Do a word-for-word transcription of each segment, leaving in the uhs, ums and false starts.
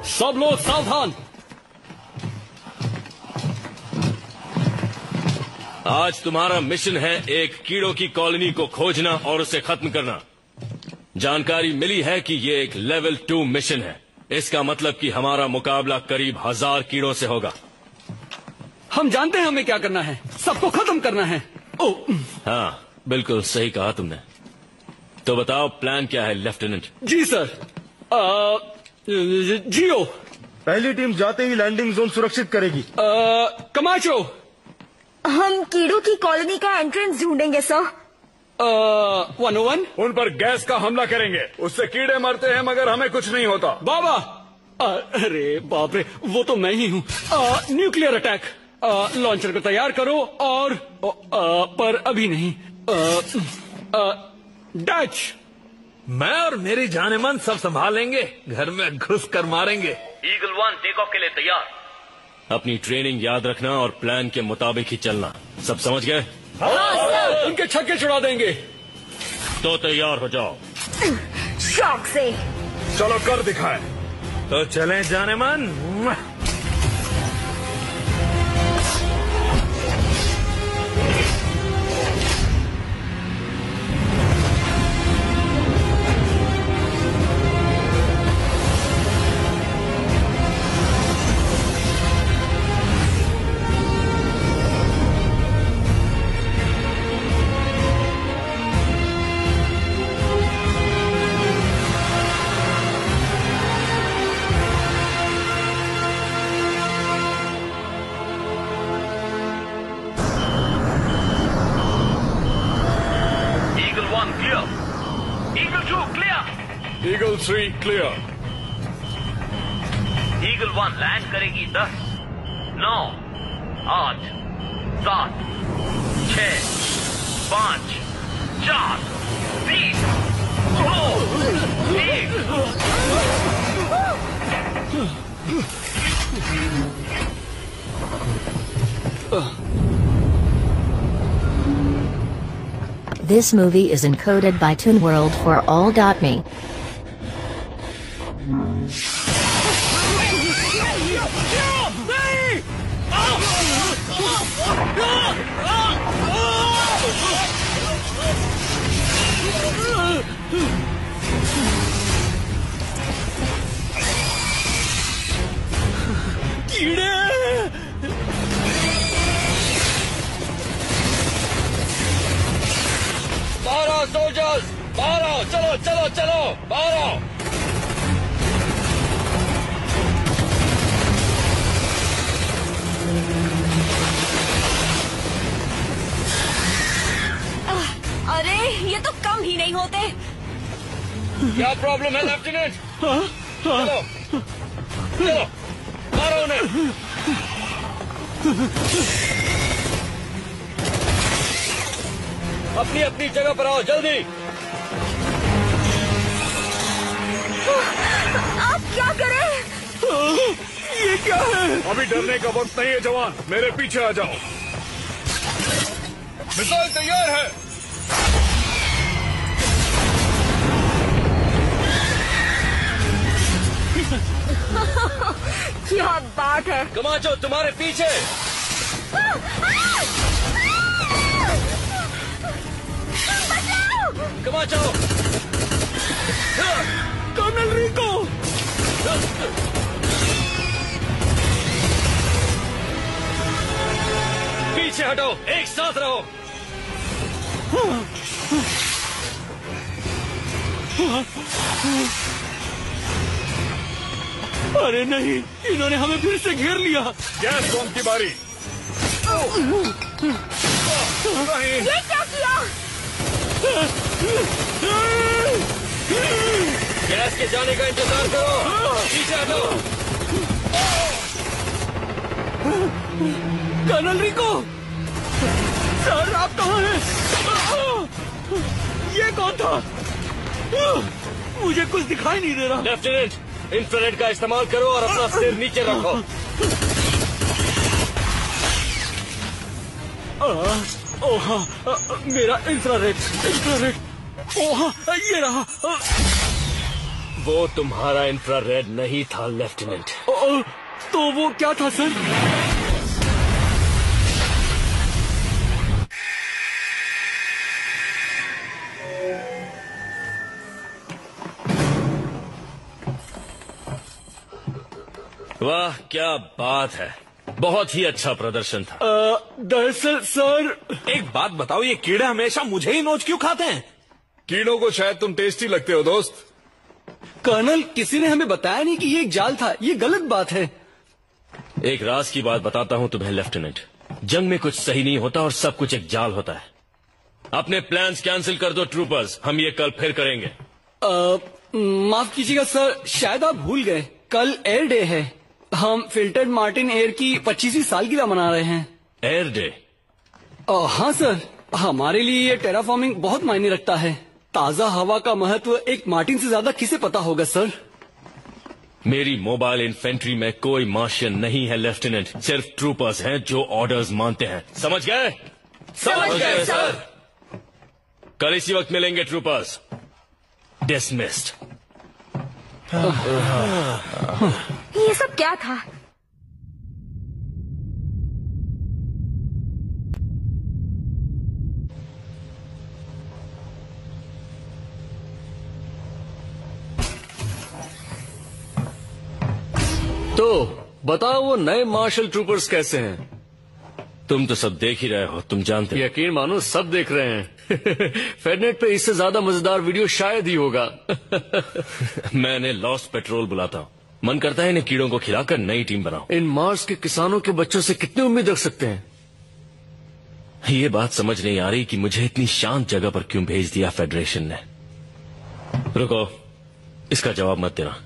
सब लोग सावधान। आज तुम्हारा मिशन है एक कीड़ों की कॉलोनी को खोजना और उसे खत्म करना। जानकारी मिली है कि ये एक लेवल टू मिशन है। इसका मतलब कि हमारा मुकाबला करीब हजार कीड़ों से होगा। हम जानते हैं हमें क्या करना है, सबको खत्म करना है। ओ, हाँ, बिल्कुल सही कहा तुमने। तो बताओ प्लान क्या है लेफ्टिनेंट? जी सर। आ, जियो, पहली टीम जाते ही लैंडिंग जोन सुरक्षित करेगी। आ, कमाचो, हम कीड़ों की कॉलोनी का एंट्रेंस ढूंढेंगे सर। वन ओ वन, उन पर गैस का हमला करेंगे। उससे कीड़े मरते हैं मगर हमें कुछ नहीं होता। बाबा, अरे बाप रे, वो तो मैं ही हूँ। न्यूक्लियर अटैक, लॉन्चर को तैयार करो और आ, पर अभी नहीं। आ, आ, डच, मैं और मेरी जानेमन सब संभालेंगे। घर में घुस कर मारेंगे। ईगल वन टेक ऑफ के लिए तैयार। अपनी ट्रेनिंग याद रखना और प्लान के मुताबिक ही चलना। सब समझ गए? हाँ, उनके छक्के छुड़ा देंगे। तो तैयार हो जाओ। शौक से चलो कर दिखाएं। तो चलें जानेमन। Eagle three clear. Eagle one land करेगी दस, नौ, आठ, सात, छह, पाँच, चार, तीन, दो, एक। This movie is encoded by Toon World for all.me. कीड़े! बाहर आओ सोल्जर्स, बाहर आओ, चलो चलो चलो बाहर आओ। अरे ये तो कम ही नहीं होते। क्या प्रॉब्लम है लेफ्टिनेंट? चलो चलो मारो उन्हें। अपनी अपनी जगह पर आओ जल्दी। आप क्या करें? ये क्या है? अभी डरने का वक्त नहीं है जवान, मेरे पीछे आ जाओ। मिसाइल तैयार है। क्या बात है। कमाचो तुम्हारे पीछे। कमाचो। Colonel Rico. पीछे हटो, एक साथ रहो। अरे नहीं, इन्होंने हमें फिर से घेर लिया। गैस बम की बारी। ये क्या किया? गैस के जाने का इंतजार करो। पीछे हटो। कर्नल रिको, सर आप कहाँ हैं? ये कौन था? मुझे कुछ दिखाई नहीं दे रहा। लेफ्टिनेंट, इंफ्रारेड का इस्तेमाल करो और अपना सिर नीचे रखो। ओ हाँ, मेरा इंफ्रारेड, इंफ्रारेड। ओ हाँ, ये रहा। वो तुम्हारा इंफ्रारेड नहीं था लेफ्टिनेंट। ओ, तो वो क्या था सर? वाह क्या बात है, बहुत ही अच्छा प्रदर्शन था। दरअसल सर, एक बात बताओ, ये कीड़े हमेशा मुझे ही नोच क्यों खाते हैं? कीड़ों को शायद तुम टेस्टी लगते हो दोस्त। कर्नल, किसी ने हमें बताया नहीं कि ये एक जाल था। ये गलत बात है। एक राज की बात बताता हूं तुम्हें लेफ्टिनेंट, जंग में कुछ सही नहीं होता और सब कुछ एक जाल होता है। अपने प्लान्स कैंसिल कर दो ट्रूपर्स, हम ये कल फिर करेंगे। आ, माफ कीजिएगा सर, शायद आप भूल गए, कल एयर डे है। हम फिल्टर्ड मार्टिन एयर की पच्चीसवीं सालगिरह मना रहे हैं। Air day? हाँ सर, हमारे लिए ये टेराफॉर्मिंग बहुत मायने रखता है। ताजा हवा का महत्व एक मार्टिन से ज्यादा किसे पता होगा सर? मेरी मोबाइल इन्फेंट्री में कोई मार्शियन नहीं है लेफ्टिनेंट, सिर्फ ट्रूपर्स हैं जो ऑर्डर्स मानते हैं। समझ गए? समझ गए सर। कल इसी वक्त मिलेंगे ट्रूपर्स। डिसमिस्ड। ये सब क्या था? तो बताओ वो नए मार्शल ट्रूपर्स कैसे हैं? तुम तो सब देख ही रहे हो, तुम जानते हो। यकीन मानो सब देख रहे हैं। फेडनेट पे इससे ज्यादा मजेदार वीडियो शायद ही होगा। मैंने लॉस्ट पेट्रोल बुलाता हूँ, मन करता है इन्हें कीड़ों को खिलाकर नई टीम बनाओ। इन मार्स के किसानों के बच्चों से कितनी उम्मीद रख सकते हैं? ये बात समझ नहीं आ रही कि मुझे इतनी शांत जगह पर क्यों भेज दिया फेडरेशन ने। रुको, इसका जवाब मत देना।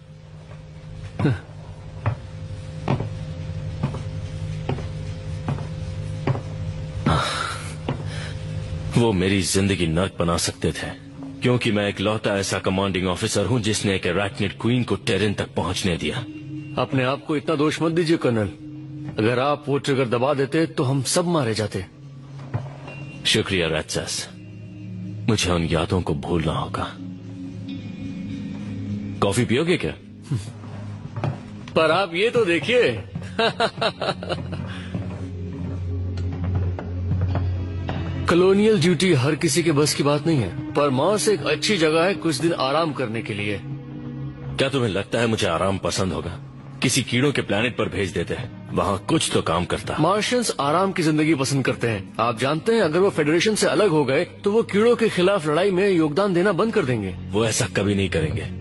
वो मेरी जिंदगी नर्क बना सकते थे, क्योंकि मैं इकलौता ऐसा कमांडिंग ऑफिसर हूं जिसने एक अरैक्निड क्वीन को टेरेन तक पहुंचने दिया। अपने आप को इतना दोष मत दीजिए कर्नल, अगर आप वो ट्रिगर दबा देते तो हम सब मारे जाते। शुक्रिया रैट्सस, मुझे उन यादों को भूलना होगा। कॉफी पियोगे क्या? पर आप ये तो देखिए। कॉलोनियल ड्यूटी हर किसी के बस की बात नहीं है, पर मार्स एक अच्छी जगह है कुछ दिन आराम करने के लिए। क्या तुम्हें लगता है मुझे आराम पसंद होगा? किसी कीड़ों के प्लेनेट पर भेज देते हैं, वहाँ कुछ तो काम करता। मार्शियंस आराम की जिंदगी पसंद करते हैं। आप जानते हैं, अगर वो फेडरेशन से अलग हो गए तो वो कीड़ों के खिलाफ लड़ाई में योगदान देना बंद कर देंगे। वो ऐसा कभी नहीं करेंगे।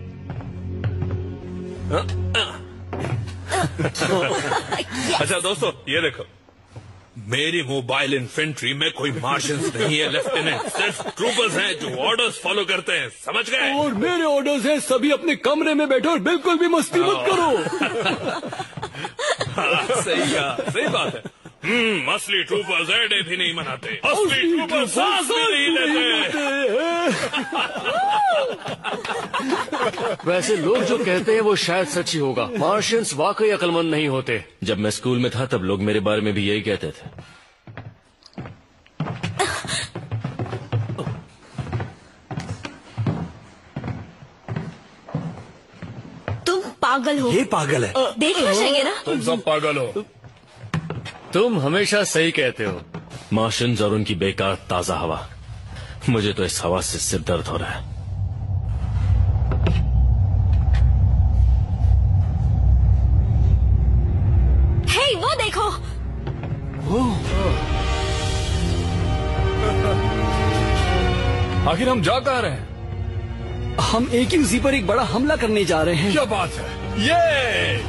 अच्छा दोस्तों, ये देखो, मेरी मोबाइल इन्फेंट्री में कोई मार्शियंस नहीं है लेफ्टिनेंट, सिर्फ ट्रूपर्स हैं जो ऑर्डर्स फॉलो करते हैं। समझ गए? और मेरे ऑर्डर्स हैं, सभी अपने कमरे में बैठो और बिल्कुल भी मस्ती मत करो। हाँ, सही कहा, सही बात है। हम्म, असली ट्रूपर्स एयर डे भी नहीं मनाते, असली ट्रूपर्स सांस भी नहीं लेते। वैसे लोग जो कहते हैं वो शायद सच ही होगा। मार्शियंस वाकई अक्लमंद नहीं होते। जब मैं स्कूल में था तब लोग मेरे बारे में भी यही कहते थे। तुम पागल हो। ये पागल है। देखना चाहिए ना। तुम सब पागल हो। तुम हमेशा सही कहते हो। मार्शियंस और उनकी बेकार ताजा हवा, मुझे तो इस हवा से सिर दर्द हो रहा है। हे, वो देखो। आखिर हम जा कहाँ रहे हैं? हम एक ही उसी पर एक बड़ा हमला करने जा रहे हैं। क्या बात है? ये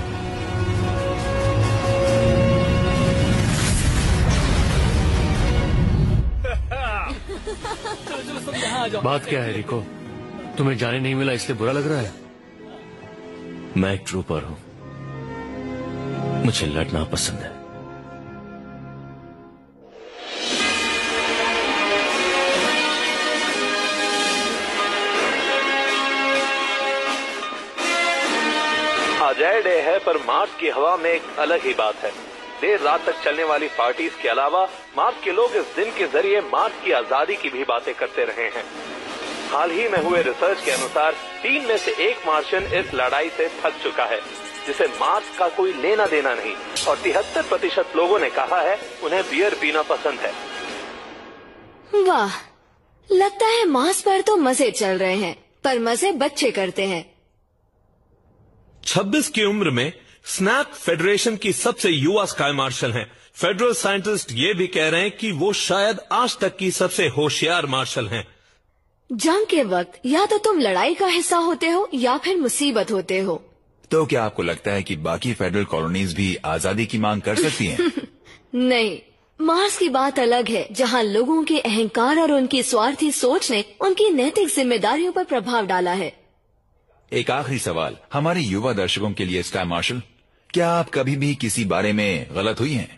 बात क्या है रिको? तुम्हें जाने नहीं मिला इसलिए बुरा लग रहा है? मैं एक ट्रूपर हूं, मुझे लड़ना पसंद है। आज एयर डे है, पर मार्स की हवा में एक अलग ही बात है। देर रात तक चलने वाली पार्टीज के अलावा मार्स के लोग इस दिन के जरिए मार्स की आजादी की भी बातें करते रहे हैं। हाल ही में हुए रिसर्च के अनुसार तीन में से एक मार्शियन इस लड़ाई से थक चुका है, जिसे मार्स का कोई लेना देना नहीं, और तिहत्तर प्रतिशत लोगों ने कहा है उन्हें बियर पीना पसंद है। वाह, लगता है मार्स पर तो मजे चल रहे हैं, पर मजे बच्चे करते हैं। छब्बीस की उम्र में स्नैप फेडरेशन की सबसे युवा स्काई मार्शल हैं। फेडरल साइंटिस्ट ये भी कह रहे हैं कि वो शायद आज तक की सबसे होशियार मार्शल हैं। जंग के वक्त या तो तुम लड़ाई का हिस्सा होते हो या फिर मुसीबत होते हो। तो क्या आपको लगता है कि बाकी फेडरल कॉलोनीज भी आजादी की मांग कर सकती हैं? नहीं, मार्स की बात अलग है, जहां लोगों के अहंकार और उनकी स्वार्थी सोच ने उनकी नैतिक जिम्मेदारियों पर प्रभाव डाला है। एक आखिरी सवाल हमारे युवा दर्शकों के लिए, स्काई मार्शल, क्या आप कभी भी किसी बारे में गलत हुई हैं?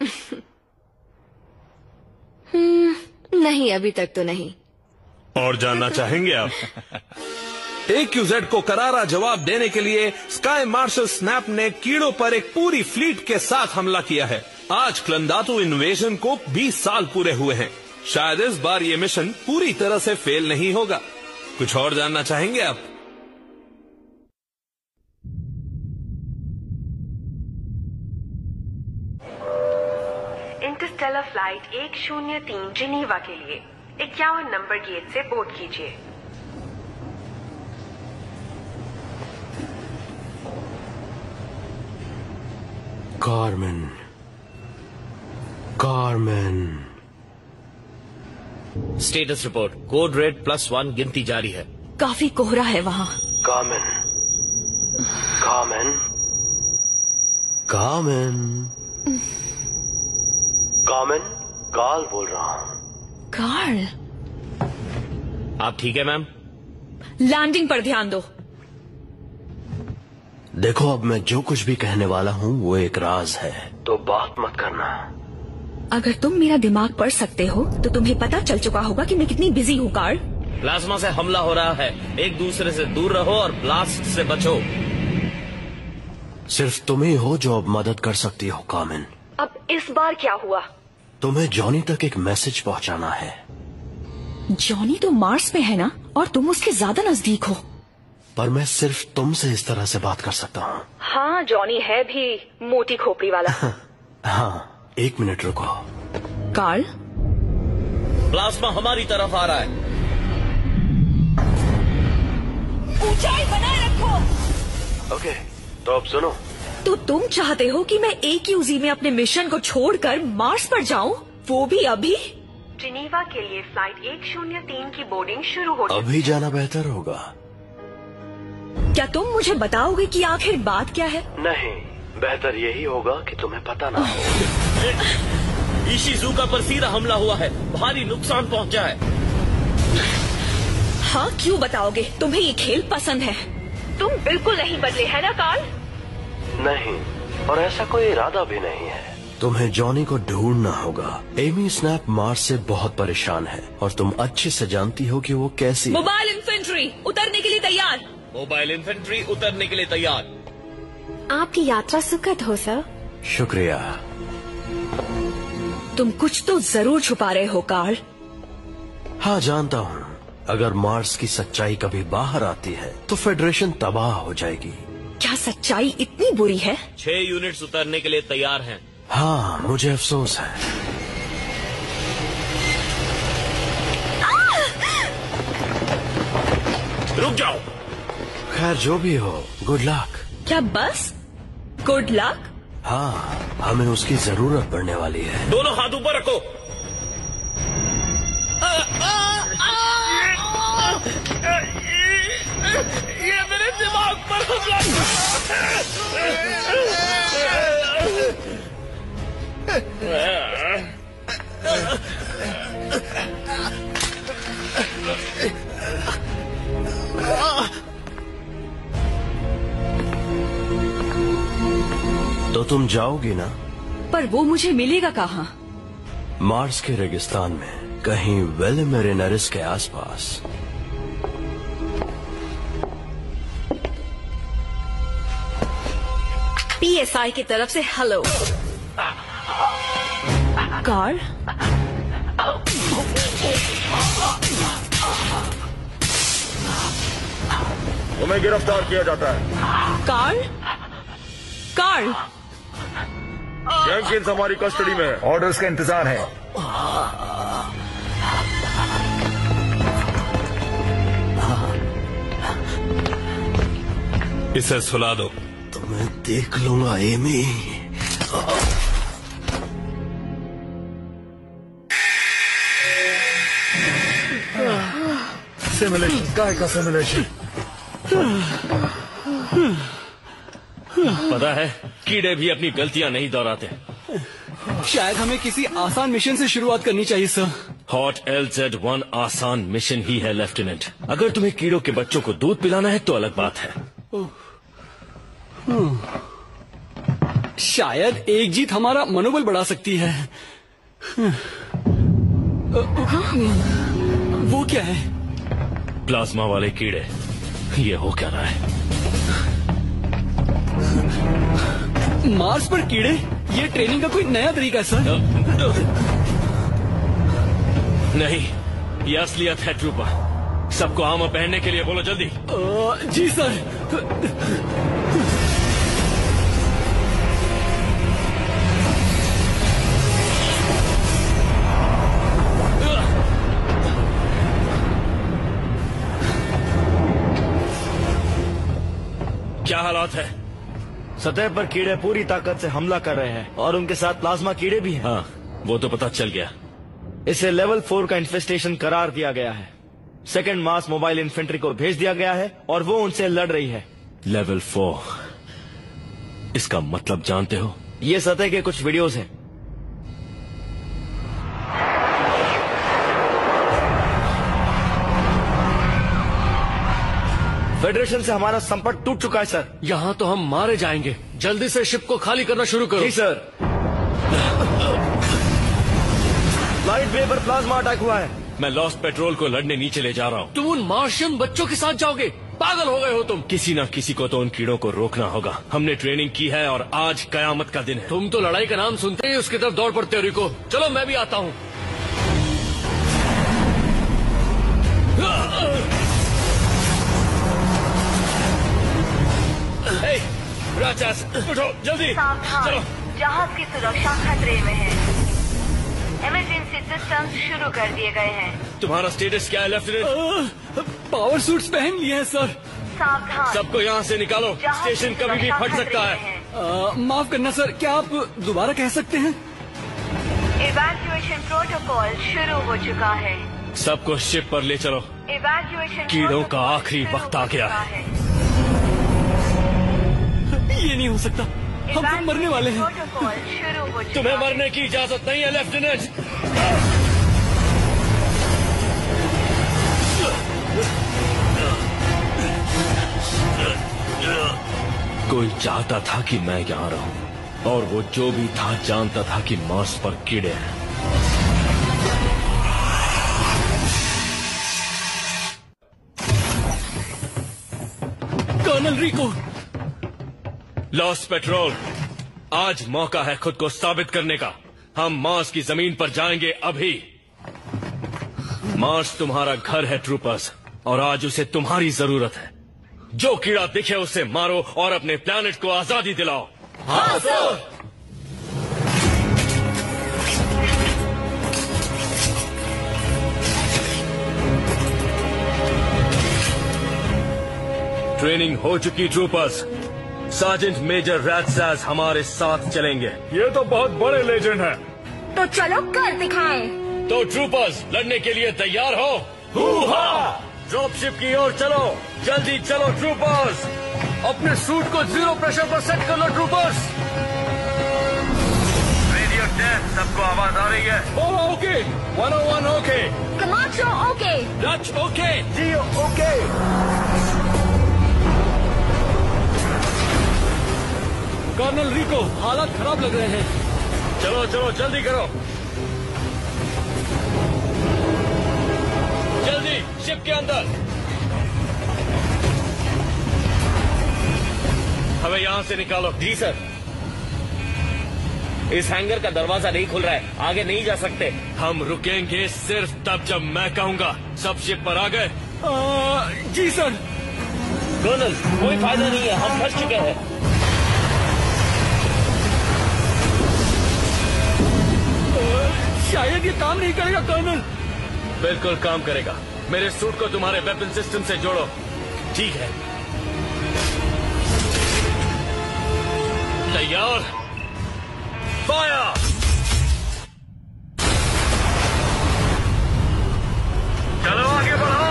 नहीं, अभी तक तो नहीं। और जानना चाहेंगे आप? ए क्यू जेड को करारा जवाब देने के लिए स्काई मार्शल स्नैप ने कीड़ों पर एक पूरी फ्लीट के साथ हमला किया है। आज क्लंदातु इन्वेजन को बीस साल पूरे हुए हैं। शायद इस बार ये मिशन पूरी तरह से फेल नहीं होगा। कुछ और जानना चाहेंगे आप? इंटरस्टेलर फ्लाइट एक शून्य तीन जिनीवा के लिए इक्यावन नंबर गेट से बोर्ड कीजिए। Carmen, Carmen. Status report, code red plus one, गिनती जारी है। काफी कोहरा है वहाँ। Carmen, Carmen, Carmen, Carmen, Carl बोल रहा हूँ। कार्ल, आप ठीक है मैम? लैंडिंग पर ध्यान दो। देखो, अब मैं जो कुछ भी कहने वाला हूँ वो एक राज है, तो बात मत करना। अगर तुम मेरा दिमाग पढ़ सकते हो तो तुम्हें पता चल चुका होगा कि मैं कितनी बिजी हूँ कार्ल। प्लाज्मा से हमला हो रहा है, एक दूसरे से दूर रहो और ब्लास्ट से बचो। सिर्फ तुम ही हो जो अब मदद कर सकती हो कार्मेन। अब इस बार क्या हुआ? तुम्हें जॉनी तक एक मैसेज पहुंचाना है। जॉनी तो मार्स में है ना, और तुम उसके ज्यादा नजदीक हो। पर मैं सिर्फ तुमसे इस तरह से बात कर सकता हूँ। हाँ, जॉनी है भी मोटी खोपड़ी वाला। हाँ, एक मिनट रुको। कार्ल, प्लाज्मा हमारी तरफ आ रहा है। ऊंचाई बनाए रखो। ओके, तो अब सुनो। तो तुम चाहते हो कि मैं ए क्यू जी में अपने मिशन को छोड़कर मार्स पर जाऊं, वो भी अभी? जिनीवा के लिए फ्लाइट एक शून्य तीन की बोर्डिंग शुरू हो। अभी जाना बेहतर होगा। क्या तुम मुझे बताओगे कि आखिर बात क्या है? नहीं, बेहतर यही होगा कि तुम्हें पता ना हो। इशिज़ुका पर सीधा हमला हुआ है, भारी नुकसान पहुंचा है। हाँ, क्यों बताओगे? तुम्हें ये खेल पसंद है। तुम बिल्कुल नहीं बदले है ना कार्ल? नहीं, और ऐसा कोई इरादा भी नहीं है। तुम्हें जॉनी को ढूंढना होगा। एमी स्नैप मार्स से बहुत परेशान है और तुम अच्छे से जानती हो कि वो कैसी। मोबाइल इन्फेंट्री उतरने के लिए तैयार। मोबाइल इन्फेंट्री उतरने के लिए तैयार। आपकी यात्रा सुखद हो सर। शुक्रिया। तुम कुछ तो जरूर छुपा रहे हो कार्ल। हाँ, जानता हूँ। अगर मार्स की सच्चाई कभी बाहर आती है तो फेडरेशन तबाह हो जाएगी। क्या सच्चाई इतनी बुरी है? छह यूनिट्स उतरने के लिए तैयार हैं। हाँ, मुझे अफसोस है। रुक जाओ। खैर, जो भी हो, गुड लक। क्या बस गुड लक? हाँ, हमें उसकी जरूरत पड़ने वाली है। दोनों हाथ ऊपर रखो। ये मेरे दिमाग पर हमला। तो तुम जाओगी ना? पर वो मुझे मिलेगा कहाँ? मार्स के रेगिस्तान में, कहीं वेलेमेरिनरिस के आसपास। पी एस आई की तरफ से हेलो। कार्ल, तुम्हें गिरफ्तार किया जाता है। कार्ल कार्ल जेंकिंस हमारी कस्टडी में है। ऑर्डर्स का इंतजार है। इसे सुला दो। तो मैं देख लूंगा एमी। सिमुलेशन, काय का सिमुलेशन। पता है कीड़े भी अपनी गलतियां नहीं दोहराते। शायद हमें किसी आसान मिशन से शुरुआत करनी चाहिए sir. Hot L Z one आसान मिशन ही है लेफ्टिनेंट। अगर तुम्हें कीड़ों के बच्चों को दूध पिलाना है तो अलग बात है। शायद एक जीत हमारा मनोबल बढ़ा सकती है। वो क्या है? प्लाज्मा वाले कीड़े। ये हो क्या रहा है? मार्स पर कीड़े? ये ट्रेनिंग का कोई नया तरीका है सर? नहीं, ये असलियत है ट्रूपर। सबको आर्मर पहनने के लिए बोलो जल्दी। आ, जी सर। क्या हालात है? सतह पर कीड़े पूरी ताकत से हमला कर रहे हैं और उनके साथ प्लाज्मा कीड़े भी हैं। हाँ, वो तो पता चल गया। इसे लेवल फोर का इन्फेस्टेशन करार दिया गया है। सेकंड मास मोबाइल इन्फेंट्री को भेज दिया गया है और वो उनसे लड़ रही है। लेवल फोर, इसका मतलब जानते हो? ये सतह के कुछ वीडियोस हैं। फेडरेशन से हमारा संपर्क टूट चुका है सर। यहाँ तो हम मारे जाएंगे। जल्दी से शिप को खाली करना शुरू करो। जी सर। लाइट वे पर प्लाज्मा अटैक हुआ है। मैं लॉस्ट पेट्रोल को लड़ने नीचे ले जा रहा हूँ। तुम उन मार्शियन बच्चों के साथ जाओगे? पागल हो गए हो तुम। किसी न किसी को तो उन कीड़ों को रोकना होगा। हमने ट्रेनिंग की है और आज कयामत का दिन है। तुम तो लड़ाई का नाम सुनते ही उसकी तरफ दौड़ पड़ते हो रिको। चलो मैं भी आता हूँ। राचास, उठो जल्दी। चलो। जहाज की सुरक्षा खतरे में है। इमरजेंसी सिस्टम शुरू कर दिए गए हैं। तुम्हारा स्टेटस क्या है लेफ्टिनेंट? पावर सूट्स पहन लिए हैं सर। सावधान। सबको यहाँ से निकालो। स्टेशन कभी भी फट सकता है। आ, माफ करना सर, क्या आप दोबारा कह सकते हैं? इवैक्यूएशन प्रोटोकॉल शुरू हो चुका है। सबको शिप पर ले चलो। इवैक्यूएशन कीड़ों का आखिरी वक्त आ गया है। ये नहीं हो सकता, हम सब मरने वाले हैं। तुम्हें मरने की इजाजत नहीं है लेफ्टिनेंट। कोई चाहता था कि मैं यहाँ रहूं और वो जो भी था जानता था कि मार्स पर कीड़े हैं। कर्नल रिको। लॉस्ट पेट्रोल, आज मौका है खुद को साबित करने का। हम मार्स की जमीन पर जाएंगे अभी। मार्स तुम्हारा घर है ट्रूपर्स, और आज उसे तुम्हारी जरूरत है। जो कीड़ा दिखे उसे मारो और अपने प्लैनेट को आजादी दिलाओ। हाँ सर। ट्रेनिंग हो चुकी ट्रूपर्स। सार्जेंट मेजर रैटसास हमारे साथ चलेंगे। ये तो बहुत बड़े लेजेंड हैं। तो चलो कर दिखाएं। तो ट्रूपर्स लड़ने के लिए तैयार हो? हूहा! ड्रॉपशिप की ओर चलो, जल्दी चलो ट्रूपर्स। अपने सूट को जीरो प्रेशर पर सेट कर लो ट्रूपर्स। रेडियो टेस्ट, सबको आवाज आ रही है? Okay, one O one okay, commando okay, Dutch okay, जियो ओके। कर्नल रिको, हालात खराब लग रहे हैं। चलो चलो जल्दी करो, जल्दी शिप के अंदर। हमें यहाँ से निकालो। जी सर। इस हैंगर का दरवाजा नहीं खुल रहा है, आगे नहीं जा सकते। हम रुकेंगे सिर्फ तब जब मैं कहूँगा। सब शिप पर आ गए? जी सर। कर्नल, कोई फायदा नहीं है, हम फंस चुके हैं। शायद ये काम नहीं करेगा कर्नल। बिल्कुल काम करेगा। मेरे सूट को तुम्हारे वेपन सिस्टम से जोड़ो। ठीक है, तैयार, फायर। चलो आगे बढ़ो।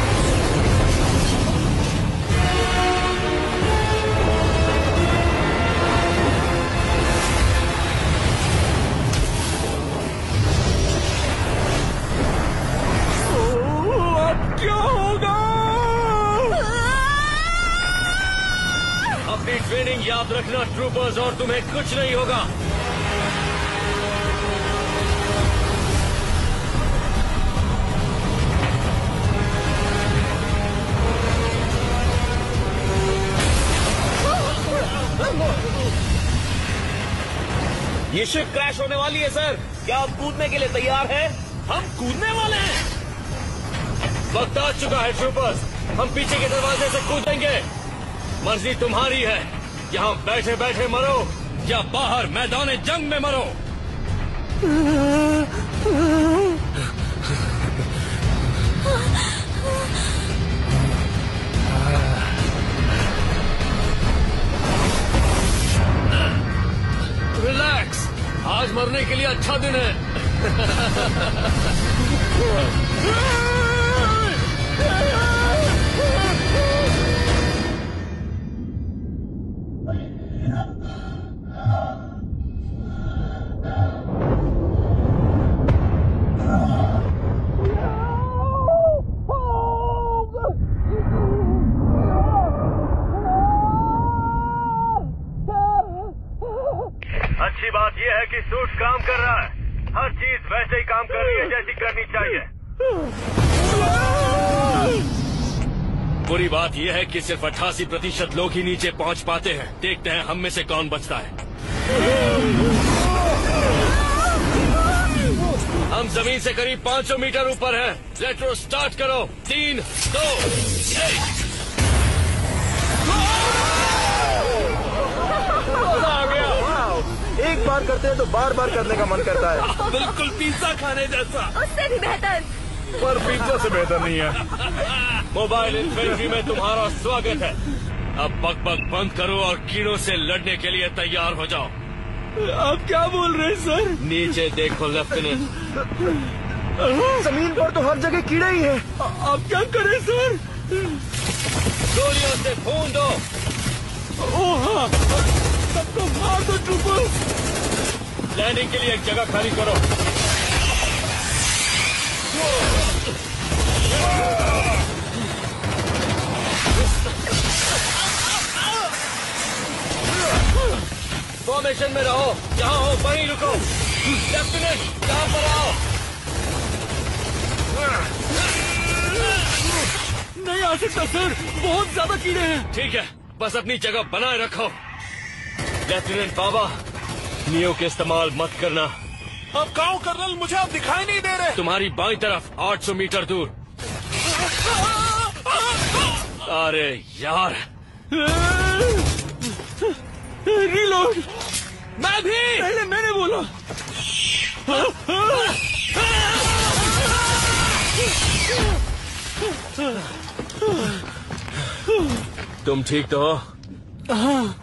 क्या होगा? अपनी ट्रेनिंग याद रखना ट्रूपर्स, और तुम्हें कुछ नहीं होगा। ये शिप क्रैश होने वाली है सर। क्या आप कूदने के लिए तैयार हैं? हम कूदने वाले हैं। वक्त आ चुका है ट्रूपर्स, हम पीछे के दरवाजे से कूदेंगे। मर्जी तुम्हारी है, यहाँ बैठे बैठे मरो या बाहर मैदान जंग में मरो। रिलैक्स, आज मरने के लिए अच्छा दिन है। अच्छी बात यह है कि सूट काम कर रहा है। हर चीज वैसे ही काम कर रही है जैसी करनी चाहिए। बुरी बात यह है कि सिर्फ अट्ठासी प्रतिशत लोग ही नीचे पहुंच पाते हैं। देखते हैं हम में से कौन बचता है। हम जमीन से करीब पाँच सौ मीटर ऊपर हैं। रेट्रो स्टार्ट करो। तीन, दो, एक। एक बार करते हैं तो बार बार करने का मन करता है। बिल्कुल पिज्जा खाने जैसा। उससे भी बेहतर। पर पिज्जा से बेहतर नहीं है। मोबाइल इन्फेंट्री में तुम्हारा स्वागत है। अब बक बक बंद करो और कीड़ों से लड़ने के लिए तैयार हो जाओ। आप क्या बोल रहे हैं सर? नीचे देखो लेफ्टिनेंट। जमीन पर तो हर जगह कीड़े ही हैं। आप क्या करें सर? गोलियों से खून दो। ओह हाँ, सबको मार दो ट्रूपर्स। लैंडिंग के लिए एक जगह खाली करो। फॉर्मेशन में रहो। जहाँ हो वहीं रुको। लेफ्टिनेंट यहाँ पर आओ। नहीं आ सकता सर, बहुत ज्यादा कीड़े हैं। ठीक है, बस अपनी जगह बनाए रखो। लेफ्टिनेंट बाबा, नियो के इस्तेमाल मत करना। अब कहो कर्नल, मुझे आप दिखाई नहीं दे रहे। तुम्हारी बाईं तरफ आठ सौ मीटर दूर। अरे यार, रीलोड। मैं भी। पहले मैंने बोला। तुम ठीक तो हो? हाँ,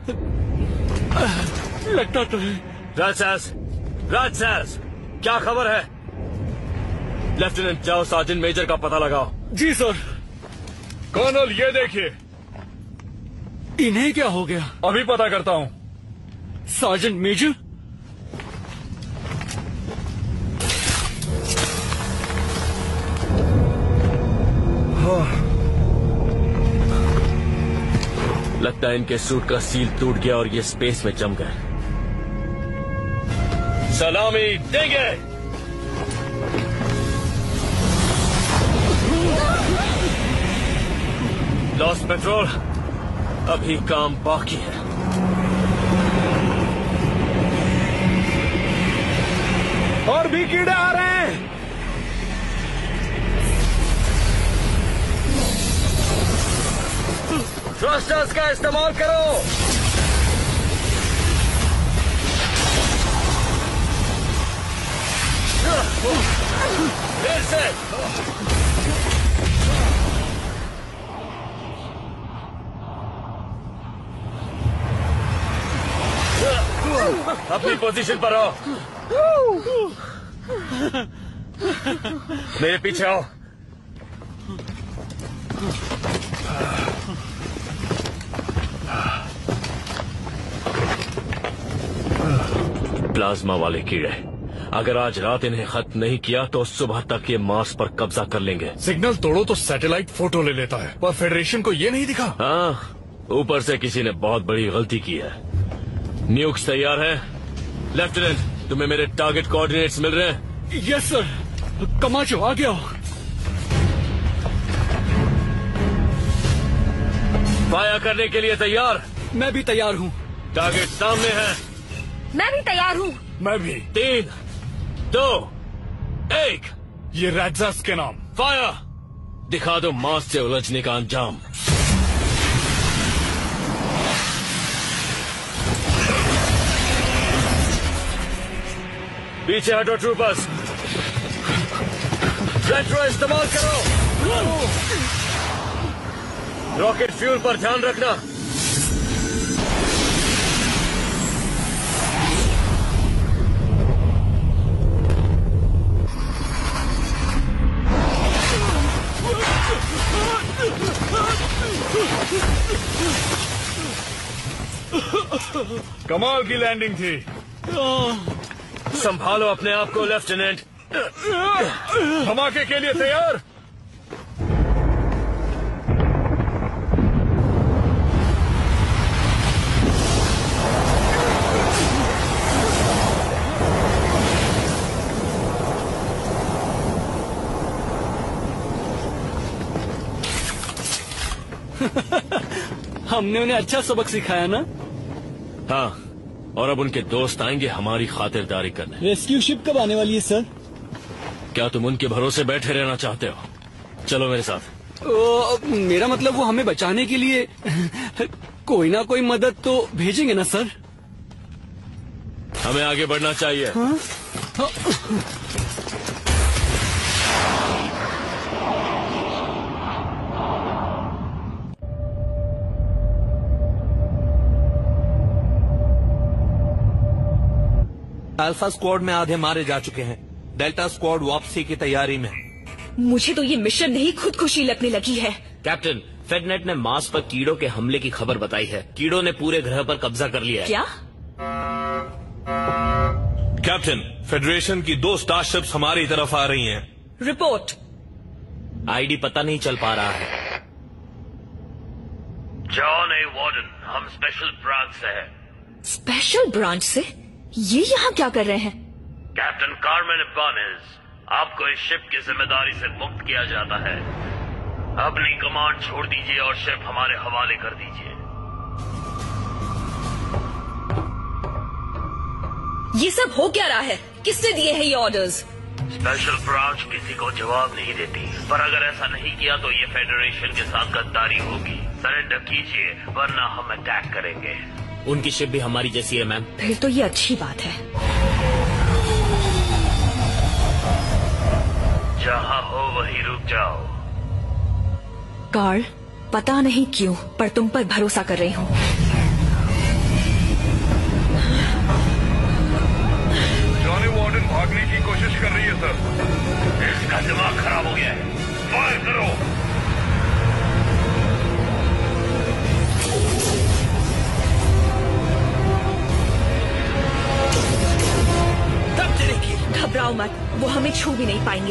लगता तो है। राजसास, राजसास, क्या खबर है? लेफ्टिनेंट जाओ सार्जेंट मेजर का पता लगाओ। जी सर। कर्नल ये देखिए। इन्हें क्या हो गया? अभी पता करता हूँ। Sergeant major? हाँ। लगता है इनके सूट का सील टूट गया और ये स्पेस में जम गए। सलामी देंगे। लॉस्ट पेट्रोल, अभी काम बाकी है। और भी कीड़े आ रहे हैं। थ्रस्टर्स का इस्तेमाल करो। फिर से अपनी पोजीशन पर आओ। मेरे पीछे आओ। प्लाज्मा वाले कीड़े, अगर आज रात इन्हें खत्म नहीं किया तो सुबह तक ये मार्स पर कब्जा कर लेंगे। सिग्नल तोड़ो तो सैटेलाइट फोटो ले लेता है, पर फेडरेशन को ये नहीं दिखा। हाँ, ऊपर से किसी ने बहुत बड़ी गलती की है। न्यूक्स तैयार है? लेफ्टिनेंट, तुम्हें मेरे टारगेट कोऑर्डिनेट्स मिल रहे हैं? Yes sir. कमाचो आ गया। फायर करने के लिए तैयार? मैं भी तैयार हूँ। टारगेट सामने है। मैं भी तैयार हूँ। मैं भी। तीन, दो, एक। ये रैट्स के नाम। फायर। दिखा दो मार्स से उलझने का अंजाम। पीछे हटो ट्रूपर्स। रेट्रो इस्तेमाल करो। रॉकेट फ्यूल पर ध्यान रखना। कमाल की लैंडिंग थी। संभालो अपने आप को लेफ्टिनेंट। धमाके के लिए तैयार? हमने उन्हें अच्छा सबक सिखाया ना? हाँ, और अब उनके दोस्त आएंगे हमारी खातिरदारी करने। रेस्क्यू शिप कब आने वाली है सर? क्या तुम उनके भरोसे बैठे रहना चाहते हो? चलो मेरे साथ। ओ, मेरा मतलब वो हमें बचाने के लिए कोई ना कोई मदद तो भेजेंगे ना सर? हमें आगे बढ़ना चाहिए। हाँ? हाँ। अल्फा स्क्वाड में आधे मारे जा चुके हैं। डेल्टा स्क्वाड वापसी की तैयारी में। मुझे तो ये मिशन नहीं खुदकुशी लगने लगी है। कैप्टन, फेडनेट ने मार्स पर कीड़ों के हमले की खबर बताई है। कीड़ों ने पूरे ग्रह पर कब्जा कर लिया है। क्या? कैप्टन, फेडरेशन की दो स्टारशिप्स हमारी तरफ आ रही हैं। रिपोर्ट। आईडी पता नहीं चल पा रहा है। जॉन ए वार्डन, हम स्पेशल ब्रांच से हैं। स्पेशल ब्रांच से? ये यहाँ क्या कर रहे हैं? कैप्टन कार्मेन इबानेज, आपको इस शिप की जिम्मेदारी से मुक्त किया जाता है। अपनी कमांड छोड़ दीजिए और शिप हमारे हवाले कर दीजिए। ये सब हो क्या रहा है? किसने दिए हैं ये ऑर्डर्स? स्पेशल ब्रांच किसी को जवाब नहीं देती, पर अगर ऐसा नहीं किया तो ये फेडरेशन के साथ गद्दारी होगी। सरेंडर कीजिए वरना हम अटैक करेंगे। उनकी शिप भी हमारी जैसी है मैम। फिर तो ये अच्छी बात है। जहाँ हो वहीं रुक जाओ। कार्ल, पता नहीं क्यों पर तुम पर भरोसा कर रही हूँ। जॉनी वार्डन भागने की कोशिश कर रही है सर। इसका दिमाग खराब हो गया है। फायर करो। घबराओ मत, वो हमें छू भी नहीं पाएंगे।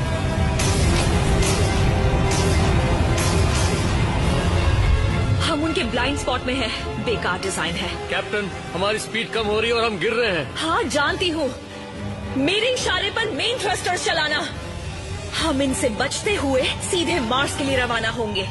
हम उनके ब्लाइंड स्पॉट में हैं। बेकार डिजाइन है। कैप्टन, हमारी स्पीड कम हो रही है और हम गिर रहे हैं। हाँ जानती हूँ। मेरे इशारे पर मेन थ्रस्टर्स चलाना। हम इनसे बचते हुए सीधे मार्स के लिए रवाना होंगे।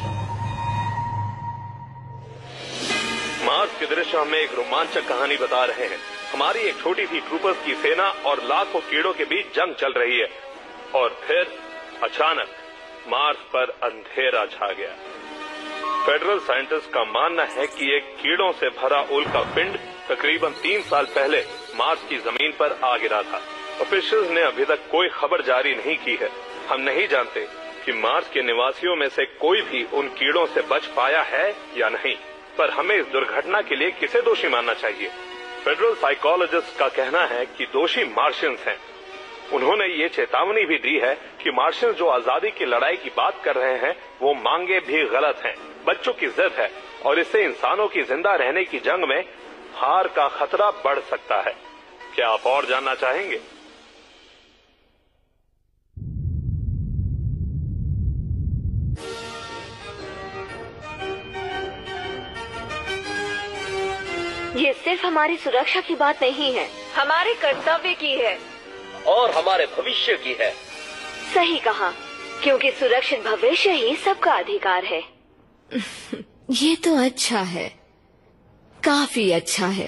मार्स के दृश्य हमें एक रोमांचक कहानी बता रहे हैं। हमारी एक छोटी सी ट्रूपर्स की सेना और लाखों कीड़ों के बीच जंग चल रही है और फिर अचानक मार्स पर अंधेरा छा गया। फेडरल साइंटिस्ट का मानना है कि एक कीड़ों से भरा उल्का पिंड तकरीबन तीन साल पहले मार्स की जमीन पर आ गिरा था। ऑफिशियल्स ने अभी तक कोई खबर जारी नहीं की है। हम नहीं जानते कि मार्स के निवासियों में से कोई भी उन कीड़ों से बच पाया है या नहीं, पर हमें इस दुर्घटना के लिए किसे दोषी मानना चाहिए? फेडरल साइकोलॉजिस्ट का कहना है कि दोषी मार्शियंस हैं। उन्होंने ये चेतावनी भी दी है कि मार्शियंस जो आजादी की लड़ाई की बात कर रहे हैं वो मांगे भी गलत हैं, बच्चों की जिद है और इससे इंसानों की जिंदा रहने की जंग में हार का खतरा बढ़ सकता है। क्या आप और जानना चाहेंगे? ये सिर्फ हमारी सुरक्षा की बात नहीं है, हमारे कर्तव्य की है और हमारे भविष्य की है। सही कहा, क्योंकि सुरक्षित भविष्य ही सबका अधिकार है। ये तो अच्छा है, काफी अच्छा है।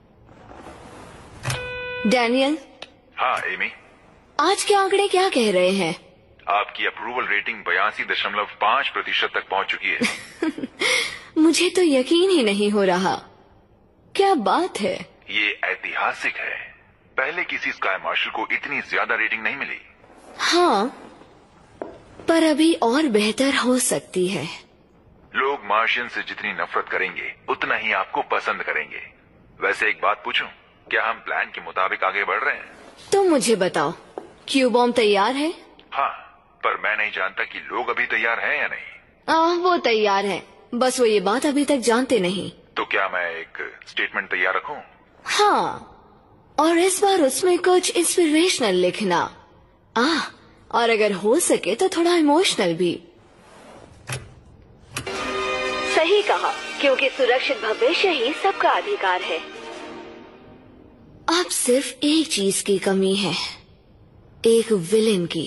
डैनियल। हाँ एमी। आज के आंकड़े क्या कह रहे हैं? आपकी अप्रूवल रेटिंग बयासी दशमलव पाँच प्रतिशत तक पहुंच चुकी है। मुझे तो यकीन ही नहीं हो रहा। क्या बात है? ये ऐतिहासिक है। पहले किसी स्काई मार्शल को इतनी ज्यादा रेटिंग नहीं मिली। हाँ, पर अभी और बेहतर हो सकती है। लोग मार्शियन से जितनी नफरत करेंगे उतना ही आपको पसंद करेंगे। वैसे एक बात पूछूं, क्या हम प्लान के मुताबिक आगे बढ़ रहे हैं? तुम मुझे बताओ, क्यू बॉम्ब तैयार है? हाँ, पर मैं नहीं जानता कि लोग अभी तैयार हैं या नहीं। आ, वो तैयार हैं, बस वो ये बात अभी तक जानते नहीं। तो क्या मैं एक स्टेटमेंट तैयार रखूं? हाँ, और इस बार उसमें कुछ इंस्पिरेशनल लिखना। आ, और अगर हो सके तो थोड़ा इमोशनल भी। सही कहा, क्योंकि सुरक्षित भविष्य ही सबका अधिकार है। अब सिर्फ एक चीज की कमी है, एक विलेन की।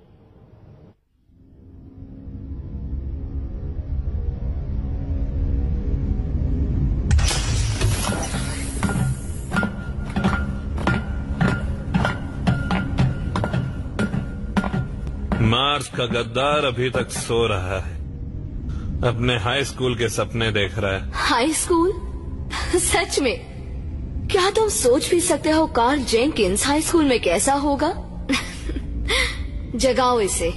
मार्स का गद्दार अभी तक सो रहा है, अपने हाई स्कूल के सपने देख रहा है। High school? सच में? क्या तुम सोच भी सकते हो कार्ल जेनकिंस हाई स्कूल में कैसा होगा? जगाओ इसे।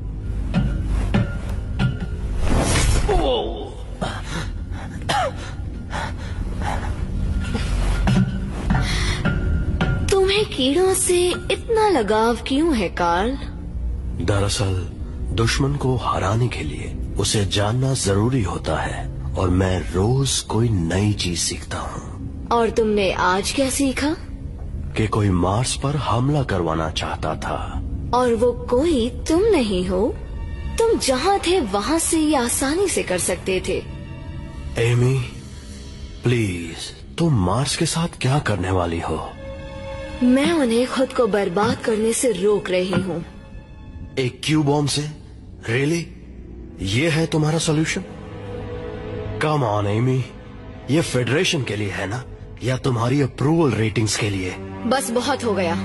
तुम्हें कीड़ों से इतना लगाव क्यों है कार्ल? दरअसल दुश्मन को हराने के लिए उसे जानना जरूरी होता है, और मैं रोज कोई नई चीज सीखता हूँ। और तुमने आज क्या सीखा? कि कोई मार्स पर हमला करवाना चाहता था। और वो कोई तुम नहीं हो। तुम जहाँ थे वहाँ से ये आसानी से कर सकते थे। एमी, प्लीज, तुम मार्स के साथ क्या करने वाली हो? मैं उन्हें खुद को बर्बाद करने से रोक रही हूँ। एक क्यू बॉम्ब से? रियली? ये है तुम्हारा सॉल्यूशन? कम ऑन एमी, ये फेडरेशन के लिए है ना, या तुम्हारी अप्रूवल रेटिंग्स के लिए? बस बहुत हो गया।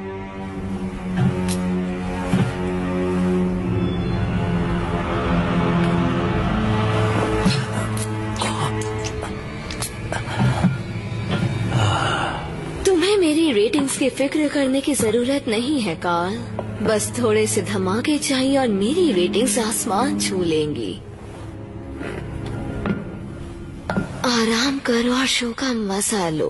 तुम्हें मेरी रेटिंग्स की फिक्र करने की जरूरत नहीं है कार्ल। बस थोड़े से धमाके चाहिए और मेरी रेटिंग्स आसमान छू लेंगी। आराम करो और शो का मजा लो।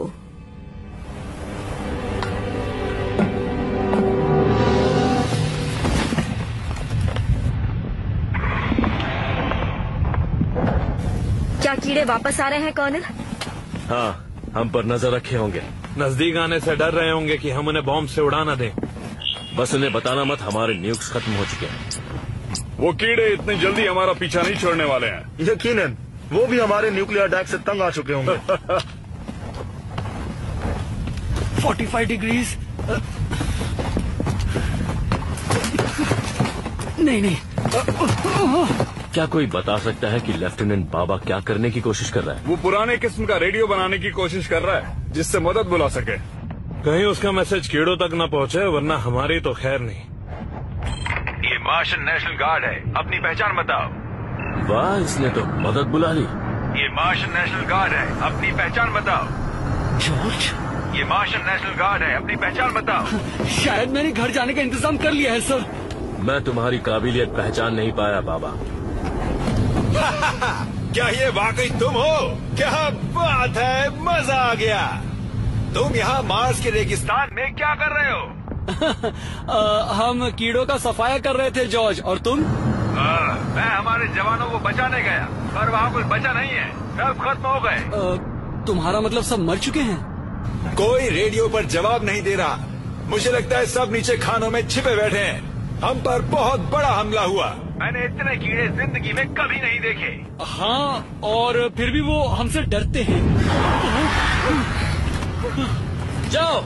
क्या कीड़े वापस आ रहे हैं कर्नल? हाँ, हम पर नजर रखे होंगे। नजदीक आने से डर रहे होंगे कि हम उन्हें बॉम्ब से उड़ा न दें। बस उन्हें बताना मत, हमारे न्यूक्स खत्म हो चुके हैं। वो कीड़े इतनी जल्दी हमारा पीछा नहीं छोड़ने वाले हैं। यकीनन वो भी हमारे न्यूक्लियर अटैक से तंग आ चुके होंगे। पैंतालीस डिग्रीज। नहीं नहीं। क्या कोई बता सकता है कि लेफ्टिनेंट बाबा क्या करने की कोशिश कर रहा है? वो पुराने किस्म का रेडियो बनाने की कोशिश कर रहा है जिससे मदद बुला सके। कहीं उसका मैसेज कीड़ों तक न पहुंचे, वरना हमारी तो खैर नहीं। ये मार्शन नेशनल गार्ड है, अपनी पहचान बताओ। वाह, इसने तो मदद बुला ली। ये मार्शन नेशनल गार्ड है, अपनी पहचान बताओ। जॉर्ज, ये मार्शन नेशनल गार्ड है, अपनी पहचान बताओ। शायद मैंने घर जाने का इंतजाम कर लिया है सर। मैं तुम्हारी काबिलियत पहचान नहीं पाया बाबा। क्या ये वाकई तुम हो? क्या बात है, मजा आ गया। तुम यहाँ मार्स के रेगिस्तान में क्या कर रहे हो? आ, हम कीड़ों का सफाया कर रहे थे जॉर्ज, और तुम? आ, मैं हमारे जवानों को बचाने गया, पर वहाँ कोई बचा नहीं है, सब खत्म हो गए। तुम्हारा मतलब सब मर चुके हैं? कोई रेडियो पर जवाब नहीं दे रहा। मुझे लगता है सब नीचे खानों में छिपे बैठे हैं। हम पर बहुत बड़ा हमला हुआ। मैंने इतने कीड़े जिंदगी में कभी नहीं देखे। हाँ, और फिर भी वो हमसे डरते हैं। जाओ।